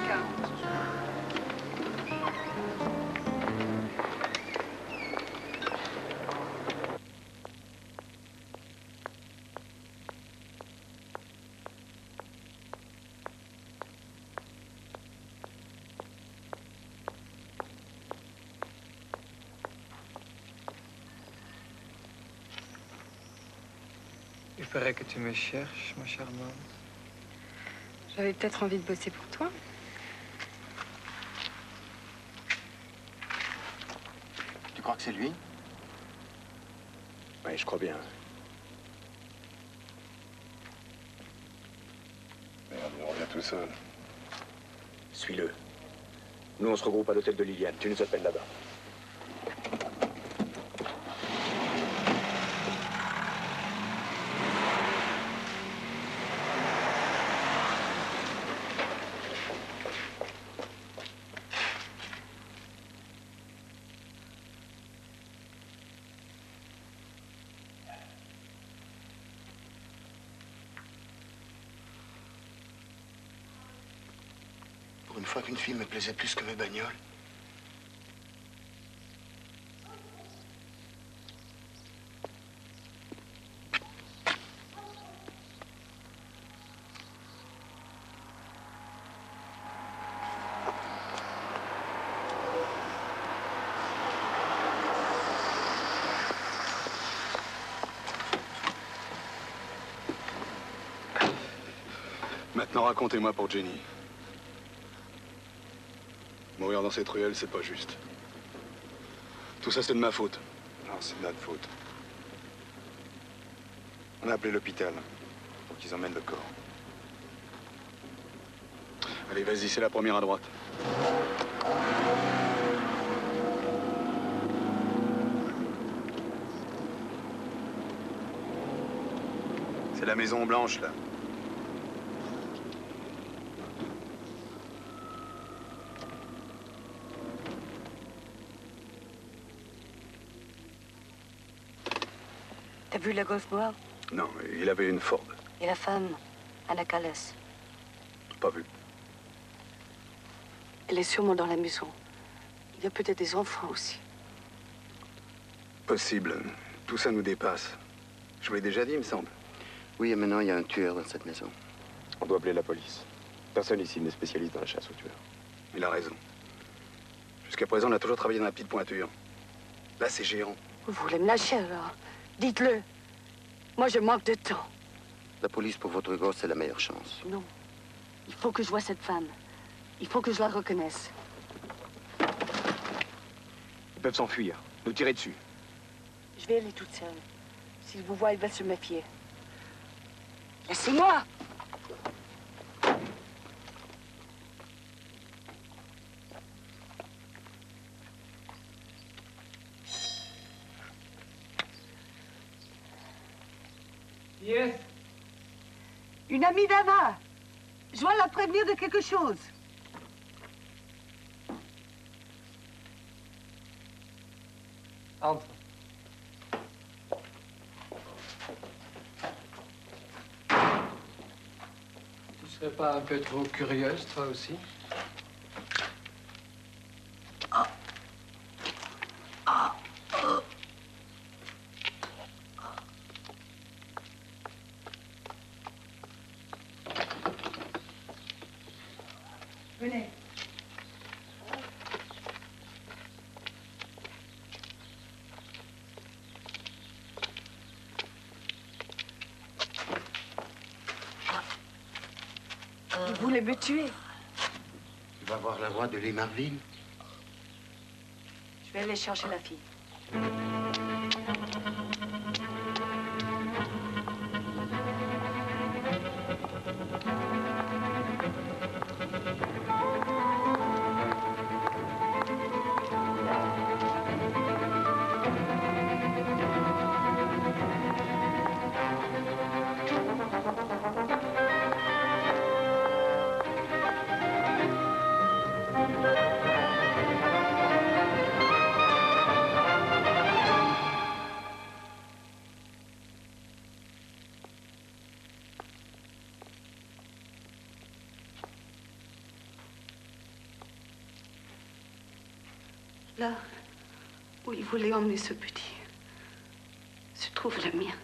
Il paraît que tu me cherches, ma charmante. J'avais peut-être envie de bosser pour toi. Tu crois que c'est lui? Oui, je crois bien. Merde, il revient tout seul. Suis-le. Nous, on se regroupe à l'hôtel de Liliane. Tu nous appelles là-bas. Pour une fois qu'une fille me plaisait plus que mes bagnoles. Maintenant, racontez-moi pour Jenny. Mourir dans cette ruelle, c'est pas juste. Tout ça, c'est de ma faute. Non, c'est de notre faute. On a appelé l'hôpital pour qu'ils emmènent le corps. Allez, vas-y, c'est la première à droite. C'est la Maison Blanche, là. T'as vu la Golf noire? Non, il avait une Ford. Et la femme, Anna Calès? Pas vu. Elle est sûrement dans la maison. Il y a peut-être des enfants aussi. Possible. Tout ça nous dépasse. Je vous l'ai déjà dit, il me semble. Oui, et maintenant, il y a un tueur dans cette maison. On doit appeler la police. Personne ici n'est spécialiste dans la chasse aux tueurs. Il a raison. Jusqu'à présent, on a toujours travaillé dans la petite pointure. Là, c'est géant. Vous voulez me lâcher alors? Dites-le. Moi, je manque de temps. La police pour votre gosse, c'est la meilleure chance. Non. Il faut que je voie cette femme. Il faut que je la reconnaisse. Ils peuvent s'enfuir, nous tirer dessus. Je vais aller toute seule. S'ils vous voient, ils veulent se méfier. Laissez-moi! Yes. Une amie d'Ava. Je dois la prévenir de quelque chose. Entre. Tu serais pas un peu trop curieuse, toi aussi? Venez. Vous voulez me tuer? Tu vas voir la voix de Lee Marvin? Je vais aller chercher la fille. Là où il voulait emmener ce petit, se trouve le mien.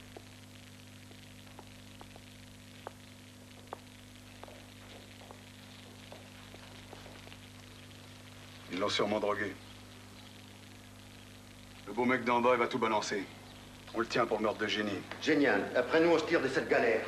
Ils l'ont sûrement drogué. Le beau mec d'en bas, il va tout balancer. On le tient pour meurtre de génie. Génial. Après nous, on se tire de cette galère.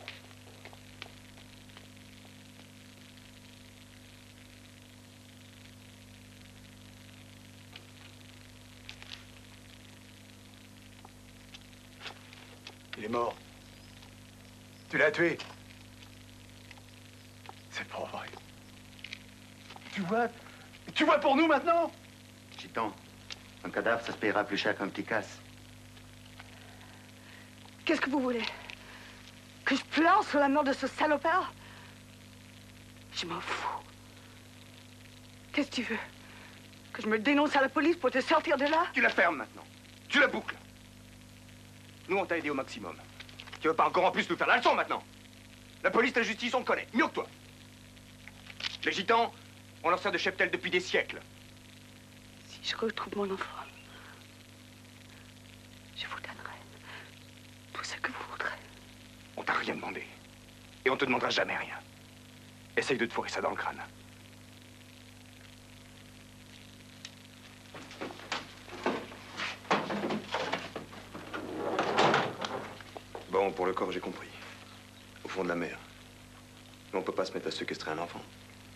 Il est mort. Tu l'as tué. C'est pas vrai. Tu vois, tu vois pour nous maintenant? Giton, un cadavre, ça se paiera plus cher qu'un petit casse. Qu'est-ce que vous voulez? Que je pleure sur la mort de ce salopard? Je m'en fous. Qu'est-ce que tu veux? Que je me dénonce à la police pour te sortir de là? Tu la fermes maintenant. Tu la boucles. Nous, on t'a aidé au maximum. Tu veux pas encore en plus nous faire la leçon maintenant? La police, la justice, on le connaît. Mieux que toi. Les gitans, on leur sert de cheptel depuis des siècles. Si je retrouve mon enfant, je vous donnerai tout ce que vous voudrez. On t'a rien demandé. Et on te demandera jamais rien. Essaye de te fourrer ça dans le crâne. Bon, pour le corps, j'ai compris. Au fond de la mer. Mais on peut pas se mettre à séquestrer un enfant.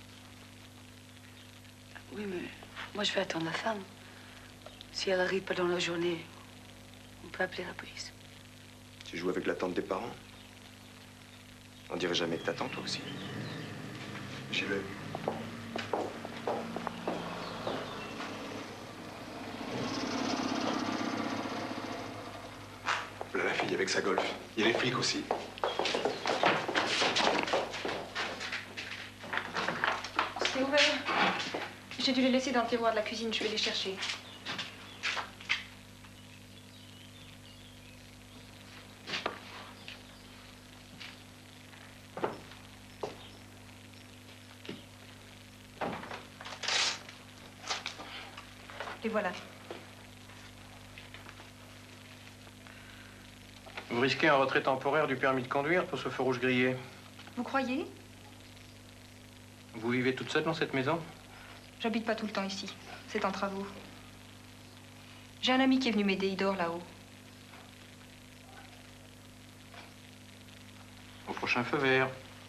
Oui, mais moi, je vais attendre la femme. Si elle arrive pas dans la journée, on peut appeler la police. Tu joues avec l'attente des parents? On dirait jamais que t'attends, toi aussi. J'y vais. Là, la fille avec sa golf. Il y a les flics aussi. C'est ouvert. J'ai dû les laisser dans le tiroir de la cuisine. Je vais les chercher. Les voilà. Vous risquez un retrait temporaire du permis de conduire pour ce feu rouge grillé. Vous croyez? Vous vivez toute seule dans cette maison? J'habite pas tout le temps ici. C'est en travaux. J'ai un ami qui est venu m'aider. Il dort là-haut. Au prochain feu vert.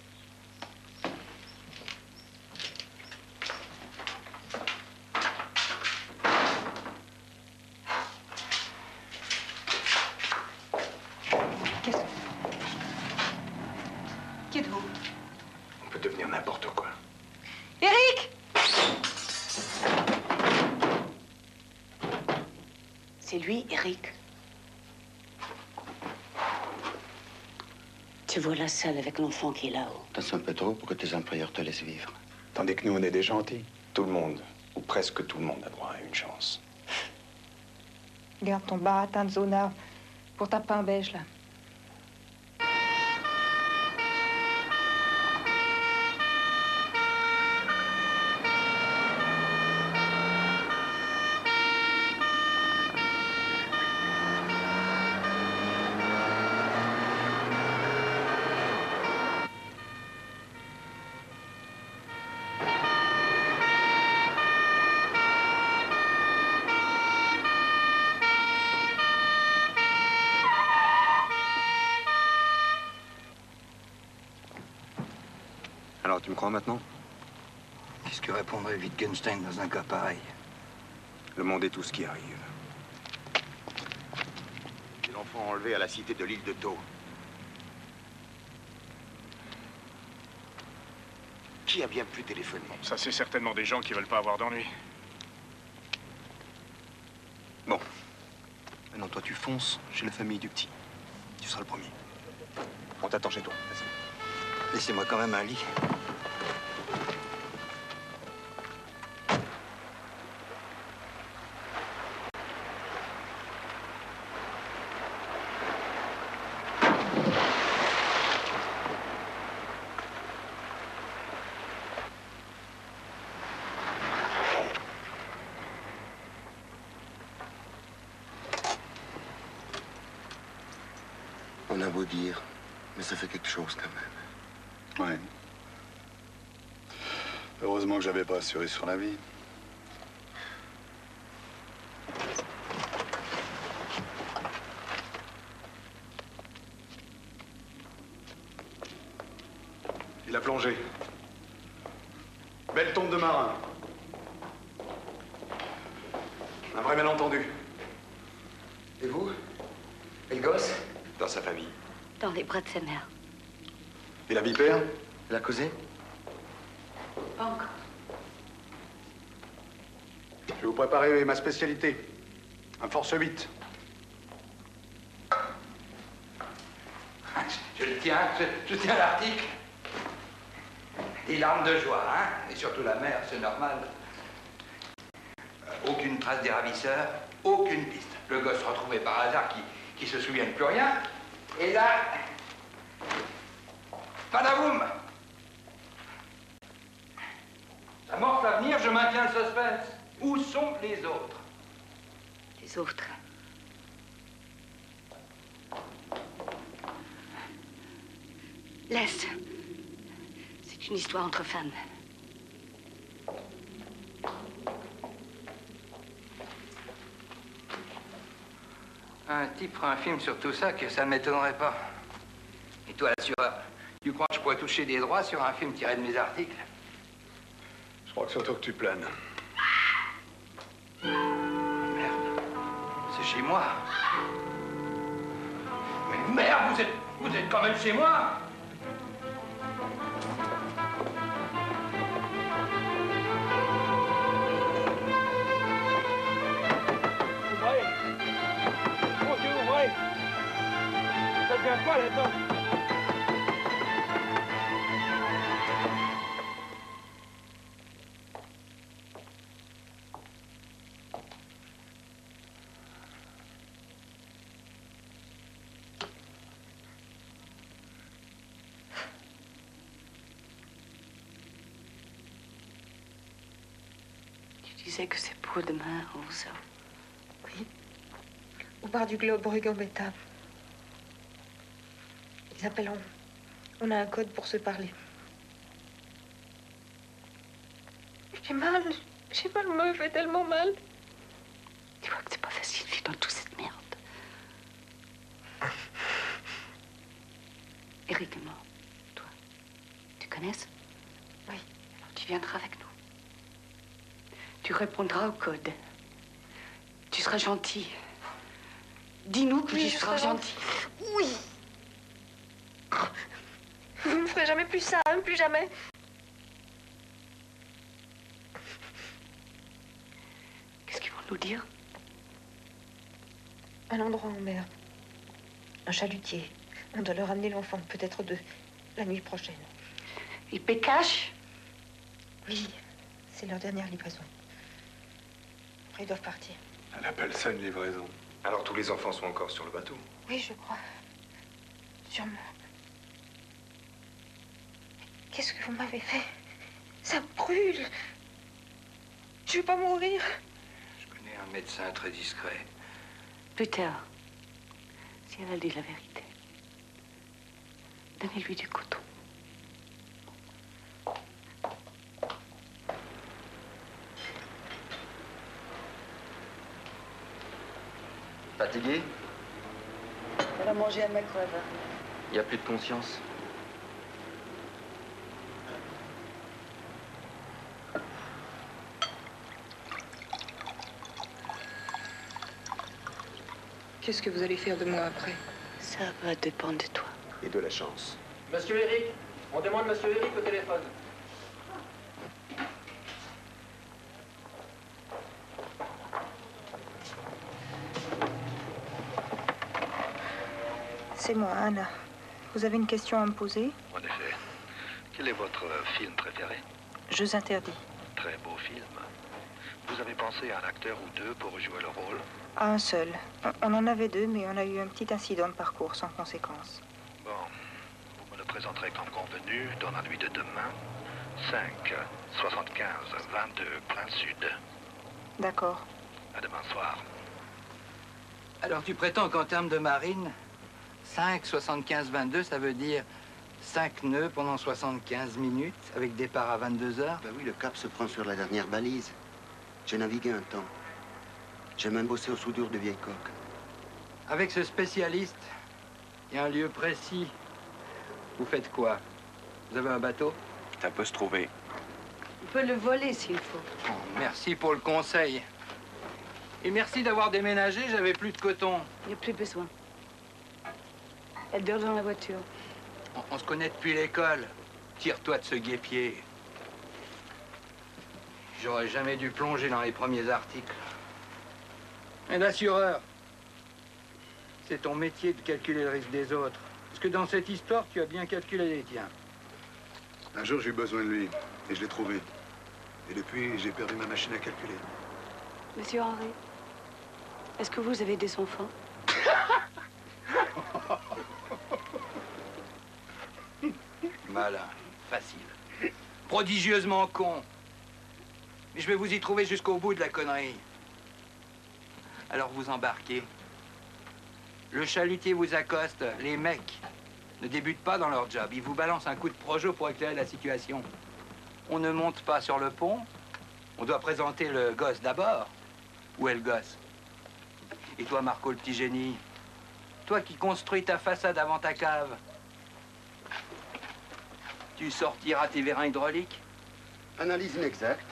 Qu'est-ce que... Qui êtes-vous? On peut devenir n'importe quoi. Eric! C'est lui, Eric. Te voilà seul avec l'enfant qui est là-haut. T'as un peu trop pour que tes employeurs te laissent vivre. Tandis que nous, on est des gentils. Tout le monde, ou presque tout le monde, a droit à une chance. Garde ton baratin de zonard pour ta pain beige, là. Alors, tu me crois maintenant? Qu'est-ce que répondrait Wittgenstein dans un cas pareil? Le monde est tout ce qui arrive. Des enfants enlevés à la cité de l'île de Thau. Qui a bien pu téléphoner? Ça, c'est certainement des gens qui veulent pas avoir d'ennui. Bon. Maintenant, toi, tu fonces chez la famille du petit. Tu seras le premier. On t'attend chez toi. Vas-y. Laissez-moi quand même un lit. On a beau dire, mais ça fait quelque chose quand même. Ouais. Heureusement que j'avais pas assuré sur la vie. Il a plongé. Belle tombe de marin. Un vrai malentendu. Et vous? Et le gosse? Dans sa famille. Dans les bras de sa mère. Et la vipère? Elle a causé? Pas encore. Je vais vous préparer ma spécialité. Un force huit. Je le tiens, je, je tiens l'article. Des larmes de joie, hein? Et surtout la mère, c'est normal. Euh, aucune trace des ravisseurs, aucune piste. Le gosse retrouvé par hasard qui, qui se souvient de plus rien. Et là, Padaboum! Ça morce l'avenir, je maintiens le suspense. Où sont les autres? Les autres. Laisse. C'est une histoire entre femmes. Un type fera un film sur tout ça, que ça ne m'étonnerait pas. Et toi, l'assureur, tu crois que je pourrais toucher des droits sur un film tiré de mes articles? Je crois que surtout que tu planes. Merde. C'est chez moi. Mais merde, vous êtes, vous êtes quand même chez moi. Ouvrez! Mon Dieu, ouvrez! Ça devient quoi là-dedans? Tu disais que c'est pour demain, Rosa. Oui. Au bar du Globe, rue Gambetta. Isabelle, on, on a un code pour se parler. J'ai mal. J'ai mal, on me fait tellement mal. Tu vois que c'est pas facile de vivre dans toute cette merde. Eric est mort. Toi, tu connais? Oui. Alors tu viendras avec nous. Tu répondras au code. Tu seras gentil. Dis-nous que Oui, tu je seras serai gentil. Oui. Vous ne me ferez jamais plus ça, hein, plus jamais. Qu'est-ce qu'ils vont nous dire? Un endroit en mer. Un chalutier. On doit leur amener l'enfant, peut-être deux, la nuit prochaine. Ils paient cash? Oui, c'est leur dernière livraison. Après, ils doivent partir. Elle appelle ça une livraison. Alors tous les enfants sont encore sur le bateau? Oui, je crois. Sûrement. Qu'est-ce que vous m'avez fait? Ça brûle. Je vais pas mourir. Je connais un médecin très discret. Plus tard, si elle a dit la vérité, donnez-lui du coton. Fatigué? Elle a mangé un McRaven. Il n'y a plus de conscience. Qu'est-ce que vous allez faire de moi après? Ça va dépendre de toi. Et de la chance. Monsieur Eric, on demande Monsieur Eric au téléphone. C'est moi, Anna. Vous avez une question à me poser? En effet. Quel est votre film préféré? Jeux interdits. Très beau film. Vous avez pensé à un acteur ou deux pour jouer le rôle? À un seul. On en avait deux, mais on a eu un petit incident de parcours sans conséquence. Bon. Vous me le présenterez comme convenu dans la nuit de demain. cinq, soixante-quinze, vingt-deux, plein sud. D'accord. À demain soir. Alors tu prétends qu'en termes de marine, cinq, soixante-quinze, vingt-deux, ça veut dire cinq nœuds pendant soixante-quinze minutes, avec départ à vingt-deux heures? Ben oui, le cap se prend sur la dernière balise. J'ai navigué un temps. J'ai même bossé aux soudures de vieilles coques. Avec ce spécialiste, il y a un lieu précis. Vous faites quoi? Vous avez un bateau? Ça peut se trouver. On peut le voler s'il faut. Oh, merci pour le conseil. Et merci d'avoir déménagé, j'avais plus de coton. Il n'y a plus besoin. Elle dort dans la voiture. On, on se connaît depuis l'école. Tire-toi de ce guêpier. J'aurais jamais dû plonger dans les premiers articles. Et l'assureur, c'est ton métier de calculer le risque des autres. Parce que dans cette histoire, tu as bien calculé les tiens. Un jour, j'ai eu besoin de lui, et je l'ai trouvé. Et depuis, j'ai perdu ma machine à calculer. Monsieur Henry, est-ce que vous avez des enfants? Malin, facile. Prodigieusement con. Mais je vais vous y trouver jusqu'au bout de la connerie. Alors vous embarquez. Le chalutier vous accoste. Les mecs ne débutent pas dans leur job. Ils vous balancent un coup de projo pour éclairer la situation. On ne monte pas sur le pont. On doit présenter le gosse d'abord. Où est le gosse? Et toi, Marco, le petit génie? Toi qui construis ta façade avant ta cave. Tu sortiras tes vérins hydrauliques? Analyse inexacte.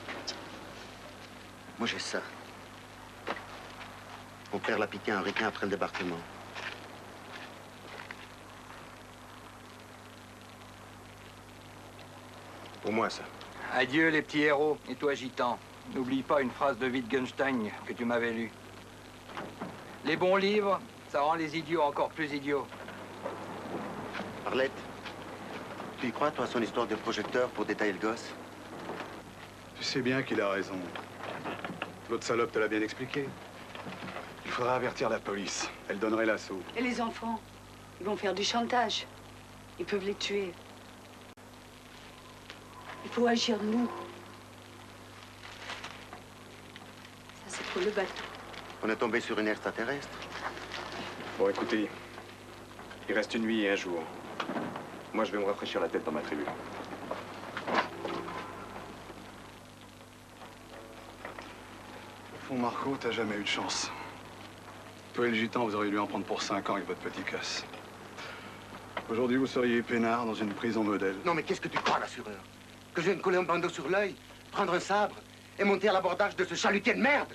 Moi, j'ai ça. Mon père l'a piqué à un requin après le débarquement. Pour moi, ça. Adieu, les petits héros. Et toi, gitan, n'oublie pas une phrase de Wittgenstein que tu m'avais lue. Les bons livres, ça rend les idiots encore plus idiots. Arlette, tu y crois, toi, à son histoire de projecteur pour détailler le gosse? Tu sais bien qu'il a raison. L'autre salope te l'a bien expliqué. Il faudra avertir la police. Elle donnerait l'assaut. Et les enfants? Ils vont faire du chantage. Ils peuvent les tuer. Il faut agir, nous. Ça, c'est pour le bateau. On est tombé sur une extraterrestre. Bon, écoutez, Il reste une nuit et un jour. Moi, je vais me rafraîchir la tête dans ma tribu. Au fond, Marco, t'as jamais eu de chance. Toi et le gitan, vous auriez dû en prendre pour cinq ans avec votre petit casse. Aujourd'hui, vous seriez peinard dans une prison modèle. Non, mais qu'est-ce que tu crois, l'assureur? Que je viens de coller un bandeau sur l'œil, prendre un sabre et monter à l'abordage de ce chalutier de merde?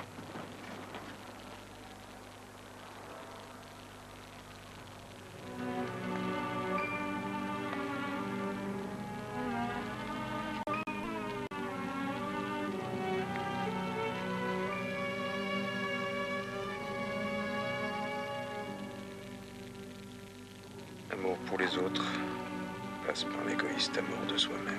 L'amour pour les autres passe par l'égoïste amour de soi-même.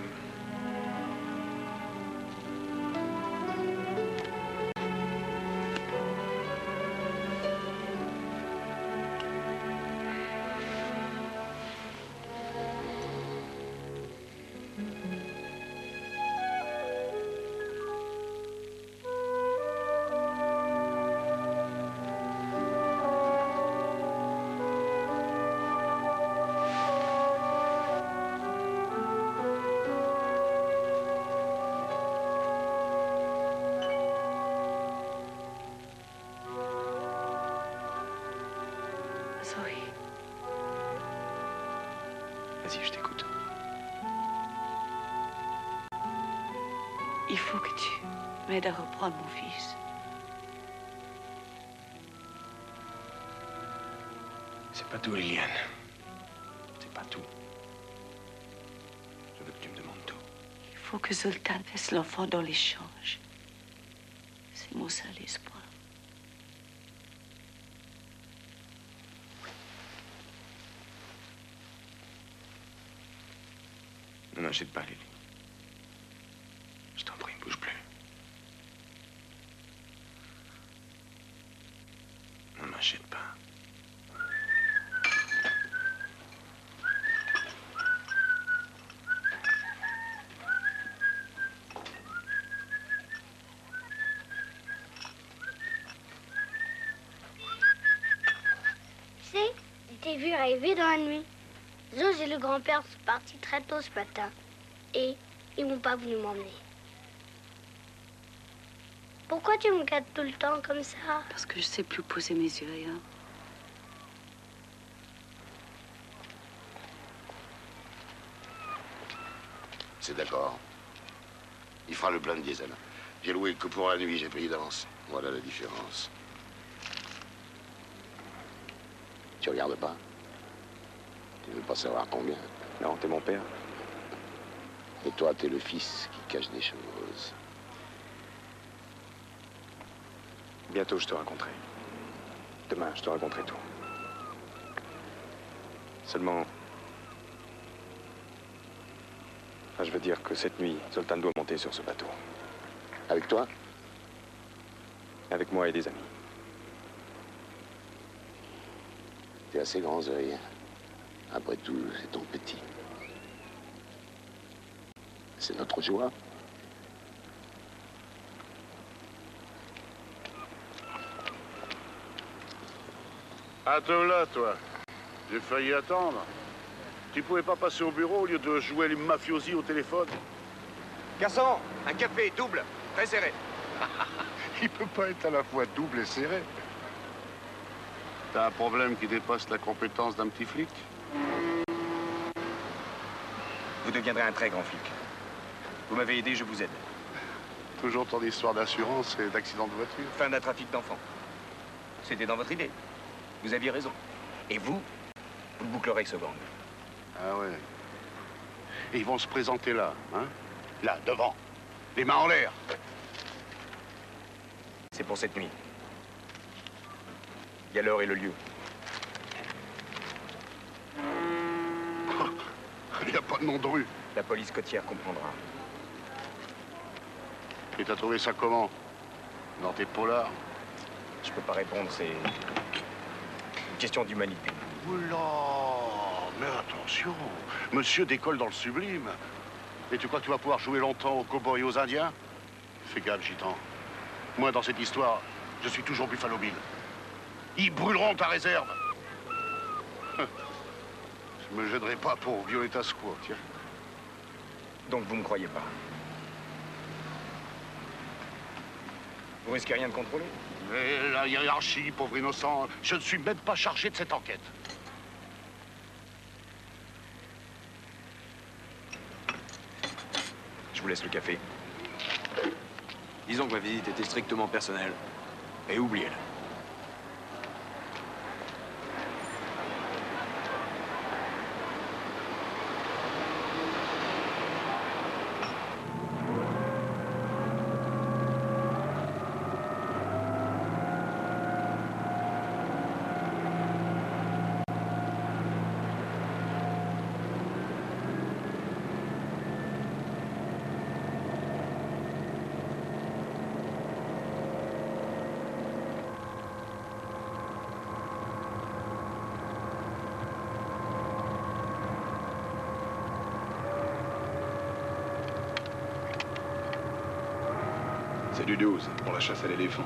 Zoé. Vas-y, je t'écoute. Il faut que tu m'aides à reprendre mon fils. C'est pas tout, Liliane. C'est pas tout. Je veux que tu me demandes tout. Il faut que Zoltan fasse l'enfant dans l'échange. C'est mon seul espoir. Ne m'achète pas, Lily. Je t'en prie, ne bouge plus. Ne m'achète pas. Tu sais, je t'ai vu arriver dans la nuit. Zoz et le grand-père sont partis très tôt ce matin. Et ils m'ont pas voulu m'emmener. Pourquoi tu me gardes tout le temps comme ça? Parce que je sais plus poser mes yeux ailleurs. C'est d'accord. Il fera le plein de diesel. J'ai loué que pour la nuit, j'ai payé d'avance. Voilà la différence. Tu regardes pas? Tu veux pas savoir combien? Non, t'es mon père. Et toi, t'es le fils qui cache des choses. Bientôt, je te raconterai. Demain, je te raconterai tout. Seulement... Enfin, je veux dire que cette nuit, Zoltan doit monter sur ce bateau. Avec toi? Avec moi et des amis. T'es assez grand, Zoé. Après tout, c'est ton petit. C'est notre joie. Ah, te là, toi. J'ai failli attendre. Tu pouvais pas passer au bureau au lieu de jouer les mafiosi au téléphone? Garçon, un café double, très serré. Il peut pas être à la fois double et serré. T'as un problème qui dépasse la compétence d'un petit flic? Vous deviendrez un très grand flic. Vous m'avez aidé, je vous aide. Toujours ton histoire d'assurance et d'accident de voiture. Fin d'un trafic d'enfants. C'était dans votre idée. Vous aviez raison. Et vous, vous bouclerez ce gang. Ah ouais. Et ils vont se présenter là, hein? Là, devant. Les mains en l'air. C'est pour cette nuit. Il y a l'heure et le lieu. Il n'y a pas de nom de rue. La police côtière comprendra. Et t'as trouvé ça comment? Dans tes polars? Je peux pas répondre, c'est une question d'humanité. Oula, mais attention. Monsieur décolle dans le sublime. Et tu crois que tu vas pouvoir jouer longtemps aux cow-boys et aux Indiens? Fais gaffe, gitan. Moi, dans cette histoire, je suis toujours Buffalo Bill. Ils brûleront ta réserve. Je me gênerai pas pour violer ta squaw, tiens. Donc vous me croyez pas? Vous risquez rien de contrôler? Mais la hiérarchie, pauvre innocent, je ne suis même pas chargé de cette enquête. Je vous laisse le café. Disons que ma visite était strictement personnelle. Et oubliez-le. C'est du douze pour la chasse à l'éléphant.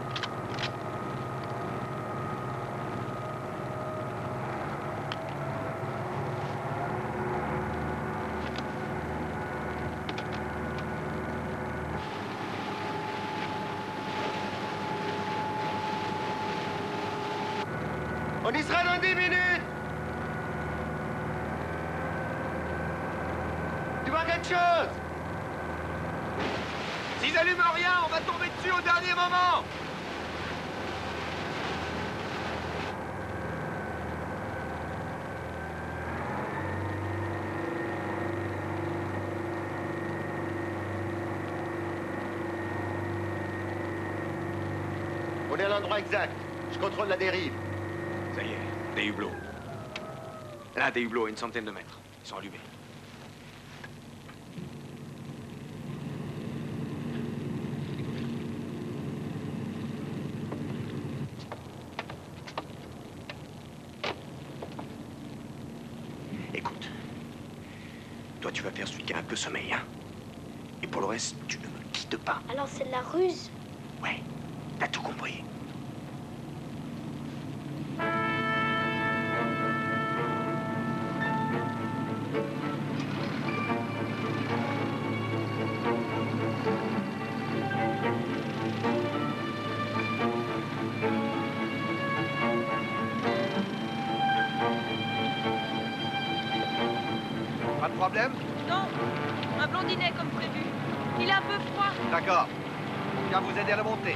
On y sera dans dix minutes. Tu vois quelque chose? S'ils allument rien, on va tomber dessus au dernier moment! On est à l'endroit exact. Je contrôle la dérive. Ça y est, des hublots. Là, des hublots à une centaine de mètres. Ils sont allumés. Écoute, toi, tu vas faire celui qui a un peu sommeil, hein? Et pour le reste, tu ne me quittes pas. Alors c'est de la ruse? Ouais, t'as tout compris. Pas de problème? Non, un blondinet comme prévu. Il est un peu froid. D'accord. On vient vous aider à le monter.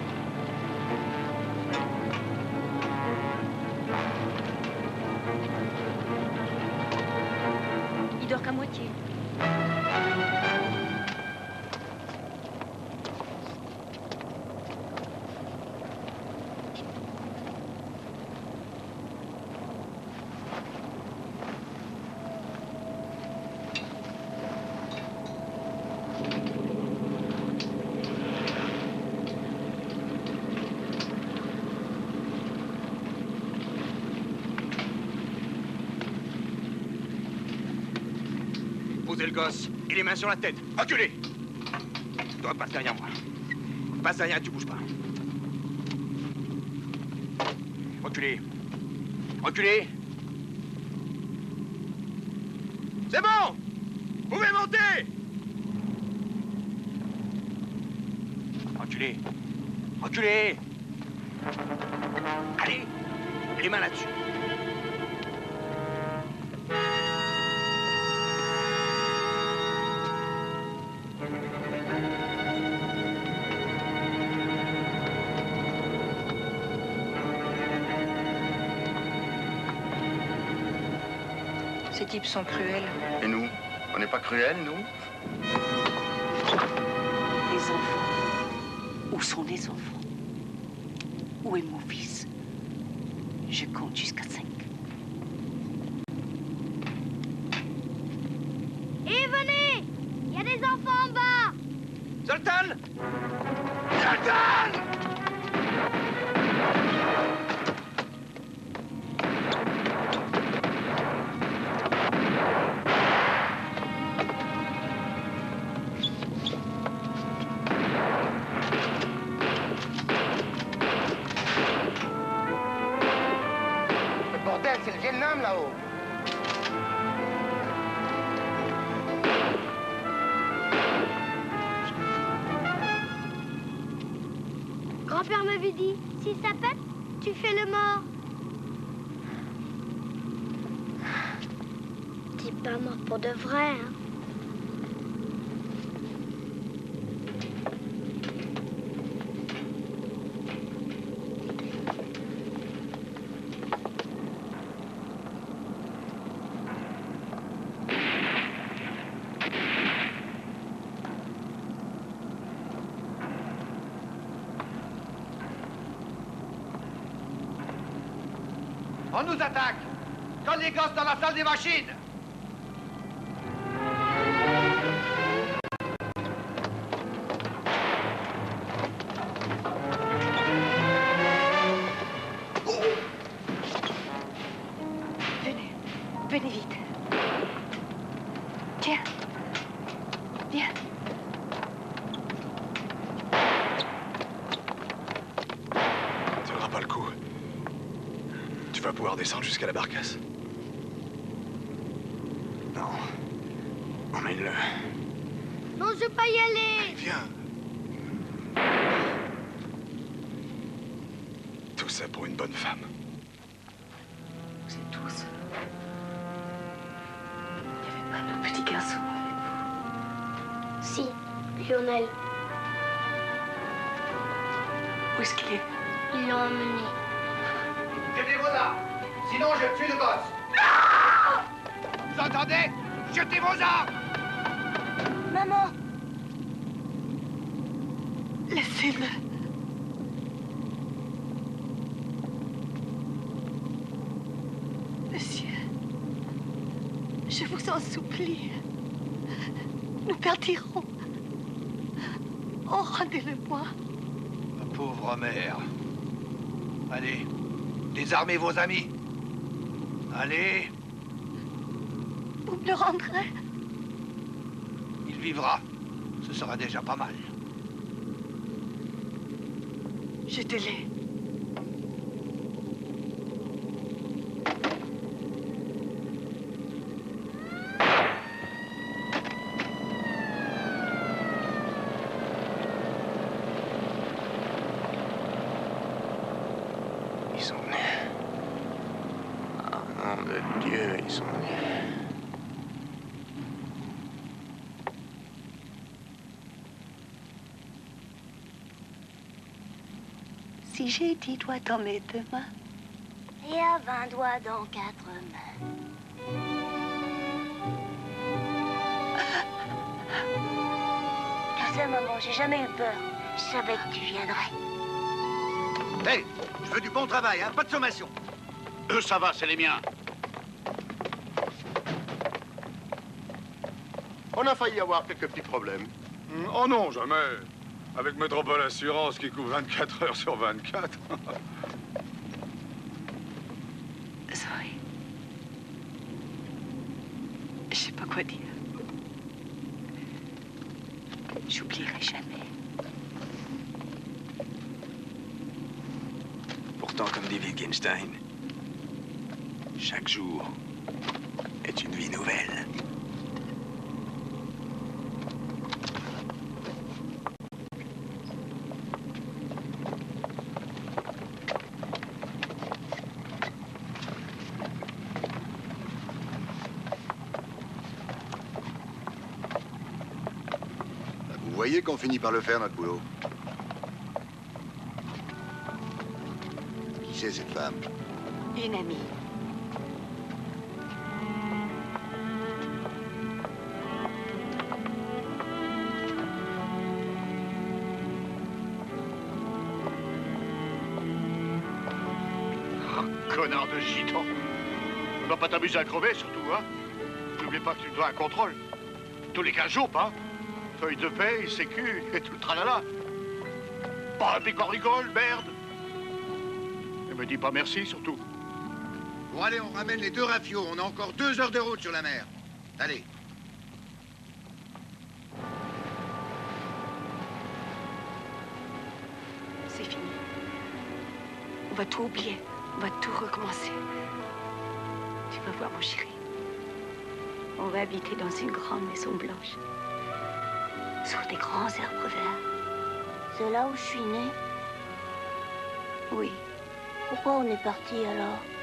Il dort qu'à moitié. Posez le gosse et les mains sur la tête. Reculez! Toi, passe derrière moi. Passe derrière, tu bouges pas. Reculez. Reculez. C'est bon! Vous pouvez monter! Reculez. Reculez. Allez, les mains là-dessus. Ces types sont cruels. Et nous? On n'est pas cruels, nous? Les enfants. Où sont les enfants? Où est mon fils? Je compte jusqu'à cinq. Et venez! Il y a des enfants en bas! Zoltan! Zoltan! Le bordel, c'est le Vietnam, là-haut. grand-père m'avait dit, si ça pète, tu fais le mort. T'es pas mort pour de vrai, hein. On nous attaque! Colle les gosses dans la salle des machines! Venez, venez vite. Tiens, viens. Ça tiendra pas le coup. Tu vas pouvoir descendre jusqu'à la barcasse? Non. Emmène-le. Non, je veux pas y aller. Viens. Tout ça pour une bonne femme. Vous êtes tous. Il n'y avait pas de petit garçon avec Si, Lionel. vous. Où est-ce qu'il est? Ils l'ont emmené. Jetez vos armes, sinon je tue le gosse. Vous entendez? Jetez vos armes. Maman! Laissez-le. Monsieur, je vous en supplie. Nous partirons. Oh, rendez-le-moi. Ma pauvre mère. Allez, désarmez vos amis. Allez. Vous me le rendrez? Il vivra. Ce sera déjà pas mal. Jetez-les. Ils sont venus. Oh nom de Dieu, ils sont venus. Si j'ai dix doigts dans mes deux mains, Et à vingt doigts dans quatre mains. Tu sais, maman, j'ai jamais eu peur. Je savais que tu viendrais. Hé, je veux du bon travail, hein, pas de sommation. Eux, ça va, c'est les miens. On a failli avoir quelques petits problèmes. Oh non, jamais. Avec Métropole Assurance qui couvre vingt-quatre heures sur vingt-quatre. Sorry. Je sais pas quoi dire. J'oublierai jamais. Pourtant, comme dit Wittgenstein, chaque jour est une vie nouvelle. Vous voyez qu'on finit par le faire, notre boulot. Qui c'est, cette femme? Une amie. Oh, connard de gitan. Tu vas pas t'amuser à crever, surtout, hein? N'oublie pas que tu dois un contrôle. Tous les quinze jours, pas? Feuille de paye, sécu, et tout le tralala. Pas un picoricole, merde. Et me dis pas merci, surtout. Bon, allez, on ramène les deux rafios. On a encore deux heures de route sur la mer. Allez. C'est fini. On va tout oublier. On va tout recommencer. Tu vas voir, mon chéri. On va habiter dans une grande maison blanche. Sur des grands arbres verts. C'est là où je suis née. Oui. Pourquoi on est parti alors?